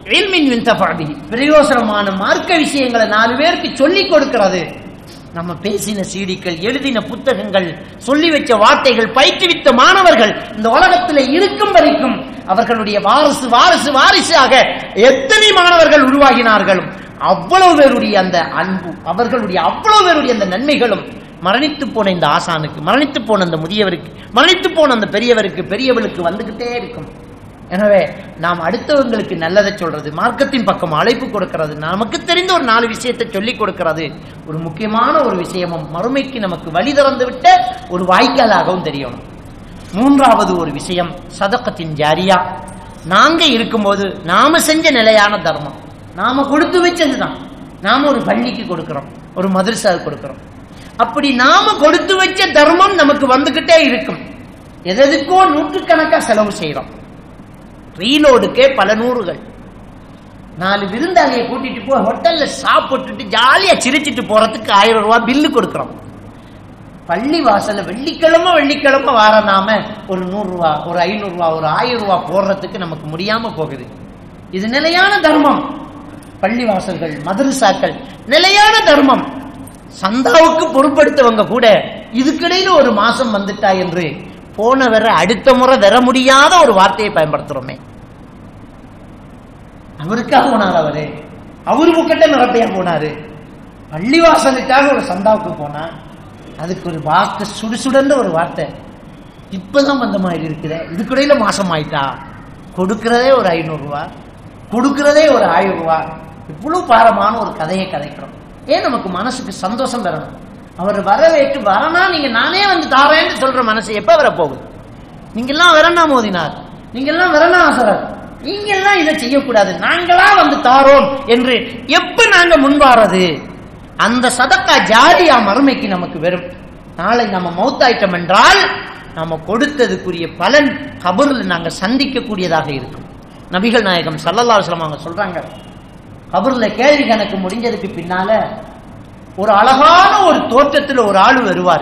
இல்மின் யுன்தஃபஅ பிஹி, பிரயோசனமான மார்க்க விஷயங்களை 4 பேருக்கு சொல்லிக் கொடுக்கிறது. நம்ம பேசின சீடிகள், எழுதின புத்தகங்கள், சொல்லி வச்ச வார்த்தைகள், பயிற்றுவித்த மாணவர்கள் இந்த உலகத்தில் இருக்கும் வரைக்கும் அவர்களுடைய வாரிசாக எத்தனை மாணவர்கள் உருவாகினார்களும் அவ்வளவு பேருடைய அந்த அன்பு, அவர்களுடைய அவ்வளவு பேருடைய அந்த நன்மைகளும் மரணித்து போன இந்த ஆசானுக்கு, மரணித்து போன அந்த முதியவருக்கு, மரணித்து போன அந்த பெரியவருக்கு, பெரியவளுக்கு வந்துகிட்டே இருக்கும். எனவே நாம் அடுத்தவங்களுக்கு நல்லதை சொல்றது, மார்க்கத்தின் பக்கம் அழைப்பு கொடுக்கிறது, நமக்கு தெரிந்த ஒரு 4 விஷயத்தை சொல்லிக் கொடுக்கிறது ஒரு முக்கியமான ஒரு விஷயமும் மறுமைக்கு நமக்கு வழி திறந்து விட்ட ஒரு வாய்க்காலாகவும் தெரியணும். 3வது ஒரு விஷயம் சதகத்தின் ஜாரியா. நாங்க இருக்கும்போது நாம செஞ்ச நிலையான தர்மம், நாம கொடுத்து வச்சதுதான். நாம ஒரு பள்ளிக்கு கொடுக்கிறோம், ஒரு மதரசாவுக்கு கொடுக்கிறோம். அப்படி நாம கொடுத்து வச்ச தர்மம் நமக்கு வந்துகிட்டே இருக்கும். எதுக்கோ 100கணக்கா செலவு செய்யறோம். ரீலோடுக்கே பல நூறுகள். 4 விருந்தாளியை கூட்டிட்டு போய் ஹோட்டல்ல சாப்பிட்டுட்டு ஜாலியா சிரிச்சிட்டு போறதுக்கு 1000 ரூபாய் பில்லு கொடுக்கிறோம். பள்ளி வாசல்ல வெள்ளிக்கிழமை வார நாம ஒரு 100 ரூபாய், ஒரு 500 ரூபாய், ஒரு 1000 ரூபாய் போடுறதுக்கு நமக்கு முடியாம போகுது. இது நிலையான தர்மம். பள்ளி வாசல்கள், மதரசாக்கள் நிலையான தர்மம். சந்தாவுக்கு பொறுப்படுத்தவங்க கூட இதுக்கிடையில ஒரு மாசம் வந்துட்டா என்று போன வர அடுத்த முறை வர முடியாத ஒரு வார்த்தையை பயன்படுத்துறோமே. அவருக்காக போனார், அவரு முக்கிட்ட நிரப்பையா போனாரு. பள்ளிவாசலுக்காக ஒரு சந்தாவுக்கு போனா அதுக்கு ஒரு வார்த்தை, சுடுசுடன்ற ஒரு வார்த்தை. இப்பதான் வந்த மாதிரி இருக்கிற, இதுக்கிடையில மாசம் ஆயிட்டா. கொடுக்கிறதே ஒரு 500 ரூபாய், கொடுக்கிறதே ஒரு 1000 ரூபாய். இவ்வளவு பாரமான ஒரு கதையை கதைக்கிறோம். ஏன் நமக்கு மனசுக்கு சந்தோஷம் வரணும். அவர் வரவேற்று வரனா நீங்க நானே வந்து தாரேன்னு சொல்ற மனசு எப்ப வர போகுது? நீங்க எல்லாம் வரனா மோதினார், நீங்க எல்லாம் வரனா ஆசரர், நீங்க எல்லாம் இதை செய்யக்கூடாது, நாங்களா வந்து தாரோம் என்று எப்ப நாங்க முன்வாரது? அந்த சதக்கா ஜாரியா மறுமைக்கு நமக்கு வரும். நாளை நம்ம மௌத்தாயிட்டம் என்றால் நம்ம கொடுத்ததுக்குரிய பலன் கபூரில் நாங்க சந்திக்கக்கூடியதாக இருக்கும். நபிகள் நாயகம் ஸல்லல்லாஹு அலைஹி வஸல்லம் அவங்க சொல்றாங்க, கபூரில் கேள்வி கணக்கு முடிஞ்சதுக்கு பின்னால ஒரு அழகான ஒரு தோற்றத்தில் ஒரு ஆளு வருவார்.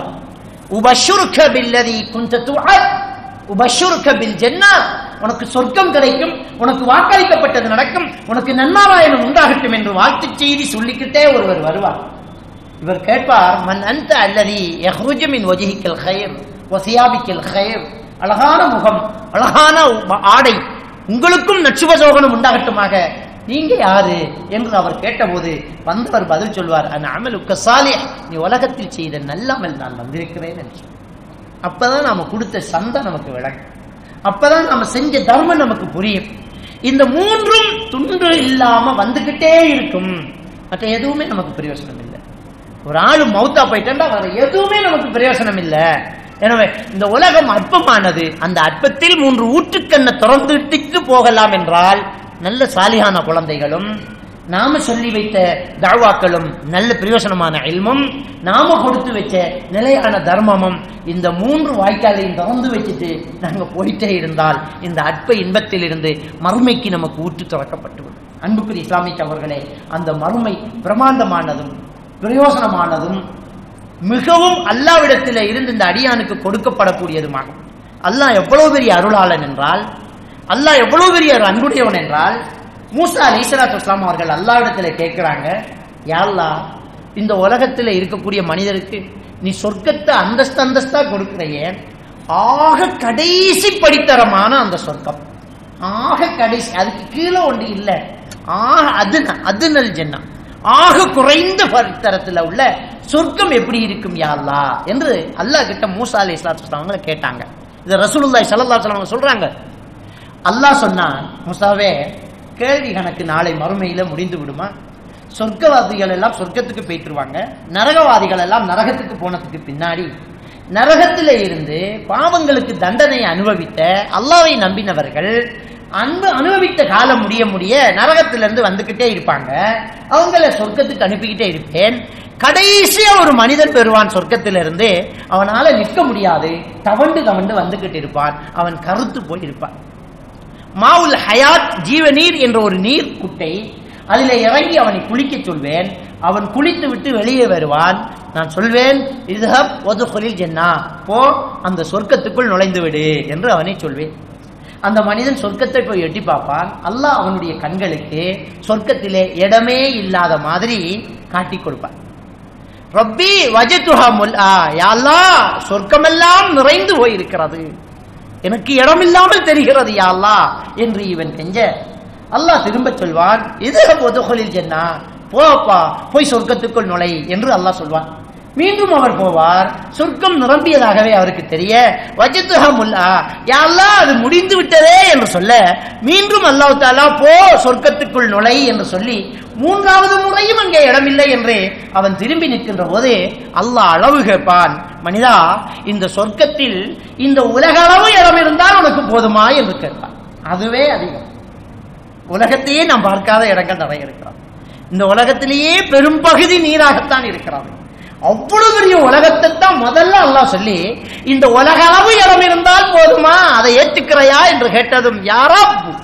உபஷுருக பில்லதி குன்த துஅத் உபஷுருக பில் ஜன்னah, உனக்கு சொர்க்கம் கிடைக்கும், உனக்கு வாக்களிக்கப்பட்டது நடக்கும், உனக்கு நன்மாராயணம் உண்டாகட்டும் என்று வாழ்த்து செய்தி சொல்லிக்கிட்டே ஒருவர் வருவார். இவர் கேட்பார், மன் அன்த அல்லதி யஹ்ருஜு மின் வஜ்ஹிக்கல் கைர் வ சியாபிக்கல் கைர், அழகான முகம், அழகான ஆடை, உங்களுக்கும் நச்சுவசோகனம் உண்டாகட்டுமாக, நீங்க யாரு என்று அவர் கேட்டபோது வந்தவர் பதில் சொல்வார், அன் அமலுக்க சாலிஹ், நீ உலகத்தில் செய்த நல்ல அமல் நான் வந்திருக்கிறேன் என்று. அப்பதான் நாம கொடுத்த சந்தை நமக்கு விளங்கும், அப்பதான் நாம செஞ்ச தர்மம் நமக்கு புரியும். இந்த 3ம் துண்டு இல்லாம வந்துகிட்டே இருக்கும். மற்ற எதுவுமே நமக்கு பிரயோசனம் இல்லை. ஒரு ஆளு மௌத்தா போயிட்டா வேற எதுவுமே நமக்கு பிரயோசனம் இல்லை. எனவே இந்த உலகம் அற்பமானது. அந்த அற்பத்தில் 3 ஊற்றுக்கண்ணை திறந்துட்டு போகலாம் என்றால் நல்ல சாலிகான குழந்தைகளும், நாம சொல்லி வைத்த தாவாக்களும், நல்ல பிரயோசனமான இல்மும், நாம கொடுத்து வச்ச நிலையான தர்மமும், இந்த 3 வாய்க்காலையும் திறந்து வச்சுட்டு நாங்க போயிட்டே இருந்தால் இந்த அற்ப இன்பத்தில் இருந்து மறுமைக்கு நமக்கு ஊற்று திறக்கப்பட்டுவிடும். அன்புக்குரிய இஸ்லாமிய அவர்களே, அந்த மறுமை பிரமாண்டமானதும் பிரயோசனமானதும் மிகவும் அல்லாஹ்விடத்தில் இருந்து இந்த அடியானுக்கு கொடுக்கப்படக்கூடியதுமாகும். அல்லாஹ் எவ்வளவு பெரிய அருளாளன் என்றால், அல்லாஹ் எவ்வளவு பெரிய அன்புடையவன் என்றால், மூசா அலைஹிஸ்ஸலாத்து வஸ்ஸலாம் அவர்கள் அல்லாஹ்விடத்தில் கேட்கிறாங்க, யா அல்லாஹ், இந்த உலகத்தில் இருக்கக்கூடிய மனிதருக்கு நீ சொர்க்கத்தை அந்தஸ்தா கொடுக்கிறையே, ஆக கடைசி படித்தரமான அந்த சொர்க்கம், ஆக கடைசி, அதுக்கு கீழே ஒன்று இல்லை, ஆக அதுனல் ஜன்னா, ஆக குறைந்த படித்தரத்தில் உள்ள சொர்க்கம் எப்படி இருக்கும் யா அல்லாஹ் என்று அல்லாஹ் கிட்ட மூசா அலைஹிஸ்ஸலாத்து வஸ்ஸலாம் அவங்களை கேட்டாங்க. இதை ரசூலுல்லாஹி ஸல்லல்லாஹு அலைஹி வஸல்லம் சொல்றாங்க. அல்லாஹ் சொன்னான், மூசாவே, கேள்வி கணக்கு நாளை மறுமையில முடிந்து விடுமா? சொர்க்கவாதிகள் எல்லாம் சொர்க்கத்துக்கு போயிட்டுருவாங்க, நரகவாதிகள் எல்லாம் நரகத்துக்கு போனதுக்கு பின்னாடி நரகத்தில இருந்து பாவங்களுக்கு தண்டனை அனுபவித்த அல்லாஹ்வை நம்பினவர்கள் அனுபவித்த காலம் முடிய நரகத்திலிருந்து வந்துகிட்டே இருப்பாங்க. அவங்கள சொர்க்கத்துக்கு அனுப்பிக்கிட்டே இருப்பேன். கடைசியா ஒரு மனிதன் பெறுவான் சொர்க்கத்திலிருந்து, அவனால நிற்க முடியாது, தவண்டு வந்துகிட்டு இருப்பான், அவன் கருத்து போயிருப்பான். மாவுல் ஹயாத், ஜீவநீர் என்ற ஒரு நீர் குட்டை, அதில் இறங்கி அவனை குளிக்க சொல்வேன். அவன் குளித்து விட்டு வெளியே வருவான். நான் சொல்வேன், இத்ஹப் வதுகுலில் ஜன்னா, போ, அந்த சொர்க்கத்துக்குள் நுழைந்து விடு என்று அவனை சொல்வேன். அந்த மனிதன் சொர்க்கத்தை போய் எட்டி பார்ப்பான். அல்லாஹ் அவனுடைய கண்களுக்கு சொர்க்கத்திலே இடமே இல்லாத மாதிரி காட்டி கொடுப்பான். ரப்பி வஜதுஹா முல்ஆ, யா அல்லாஹ் சொர்க்கமெல்லாம் நிறைந்து போயிருக்கிறது, எனக்கு இடம் இல்லாமல் தெரிகிறது யா அல்லாஹ் என்று இவன் கெஞ்ச, அல்லாஹ் திரும்ப சொல்வான், இத்ஹப் வதுகுலில் ஜன்னா, போப்பா போய் சொர்க்கத்துக்குள் நுழை என்று அல்லாஹ் சொல்வான். மீண்டும் அவர் போவார். சொர்க்கம் நிரம்பியதாகவே அவருக்கு தெரிய, வஜதுஹா முல்ஆ, யா அல்லாஹ் அது முடிந்து விட்டதே என்று சொல்ல, மீண்டும் அல்லாஹ் தஆலா போ சொர்க்கத்துக்குள் நுழை என்று சொல்லி மூன்றாவது முறையும் அங்கே இடமில்லை என்று அவன் திரும்பி நிற்கின்ற போது அல்லாஹ் அளவு கேட்பான், மனிதா இந்த சொர்க்கத்தில் இந்த உலக அளவு இடம் இருந்தால் உனக்கு போதுமா என்று கேட்பான். அதுவே அதிகம். உலகத்தையே நாம் பார்க்காத இடங்கள் நிறைய இருக்கிறது. இந்த உலகத்திலேயே பெரும்பகுதி நீராகத்தான் இருக்கிறது. அவ்வளவு பெரிய உலகத்தை தான் முதல்ல அல்லாஹ் சொல்லி, இந்த உலக அளவு இடம் இருந்தால் போதுமா, அதை ஏற்றுக்கிறையா என்று கேட்டதும், யாரா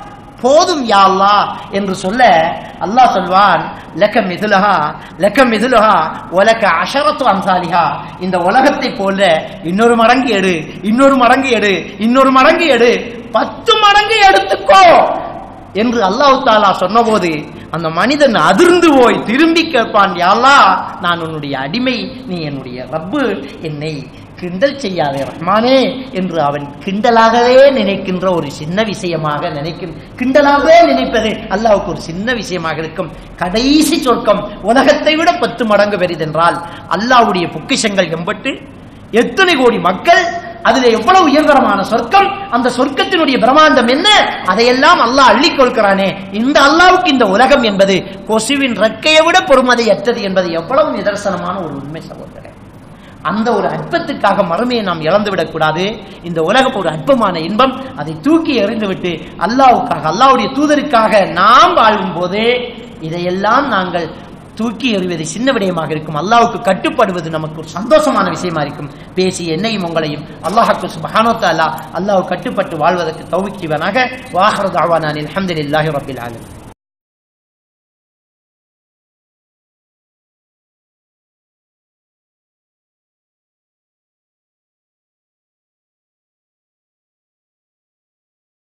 போதும் யா அல்லாஹ் என்று சொல்ல, அல்லாஹ் சொல்வான், லக மிதுலஹா லக மிதுலஹா வலக அஷரத்து அம்சாலிஹா, இந்த உலகத்தை போல இன்னொரு மடங்கு எடு, இன்னொரு மடங்கு எடு, இன்னொரு மடங்கு எடு, 10 மடங்கு எடுத்துக்கோ என்று அல்லாஹ் தஆலா சொன்னபோது அந்த மனிதன் அதிர்ந்து போய் திரும்பி கேட்பான், யா அல்லாஹ் நான் உன்னுடைய அடிமை, நீ என்னுடைய ரப்பு, என்னை கிண்டல் செய்யாதே ரஹ்மானே என்று அவன் கிண்டலாகவே நினைக்கின்ற ஒரு சின்ன விஷயமாக கிண்டலாகவே நினைப்பது அல்லாஹ்வுக்கு ஒரு சின்ன விஷயமாக இருக்கும். கடைசி சொர்க்கம் உலகத்தை விட 10 மடங்கு பெரிதென்றால் அல்லாஹ்வுடைய பொக்கிஷங்கள் எம்பட்டு, எத்தனை கோடி மக்கள், அதுல எவ்வளவு உயர்தரமான சொர்க்கம், அந்த சொர்க்கத்தினுடைய பிரம்மாண்டம் என்ன, அதையெல்லாம் அல்லாஹ் அள்ளிக் கொள்கிறானே, இந்த அல்லாஹ்வுக்கு இந்த உலகம் என்பது கொசுவின் ரெக்கையை விட பொறுமதியற்றது என்பது எவ்வளவு நிதர்சனமான ஒரு உண்மை சகோதரர். அந்த ஒரு அற்பத்துக்காக மறுமையை நாம் இழந்துவிடக் கூடாது. இந்த உலகம் ஒரு அற்பமான இன்பம், அதை தூக்கி எறிந்துவிட்டு அல்லாஹ்வுக்காக, அல்லாஹ்வுடைய தூதருக்காக நாம் வாழும் போது இதையெல்லாம் நாங்கள் தூக்கி எறிவது சின்ன விடயமாக இருக்கும். அல்லாஹ்வுக்கு கட்டுப்படுவது நமக்கு ஒரு சந்தோஷமான விஷயமா இருக்கும். பேசி என்னையும் உங்களையும் அல்லாஹ்வுக்கு சுப்ஹானஹு வ தஆலா அல்லாஹ்வுக்கு கட்டுப்பட்டு வாழ்வதற்கு தௌஃபீக் செய்வானாக. வ ஆகிரு தஅவானா அல்ஹம்துலில்லாஹி ரப்பில் ஆலமீன்.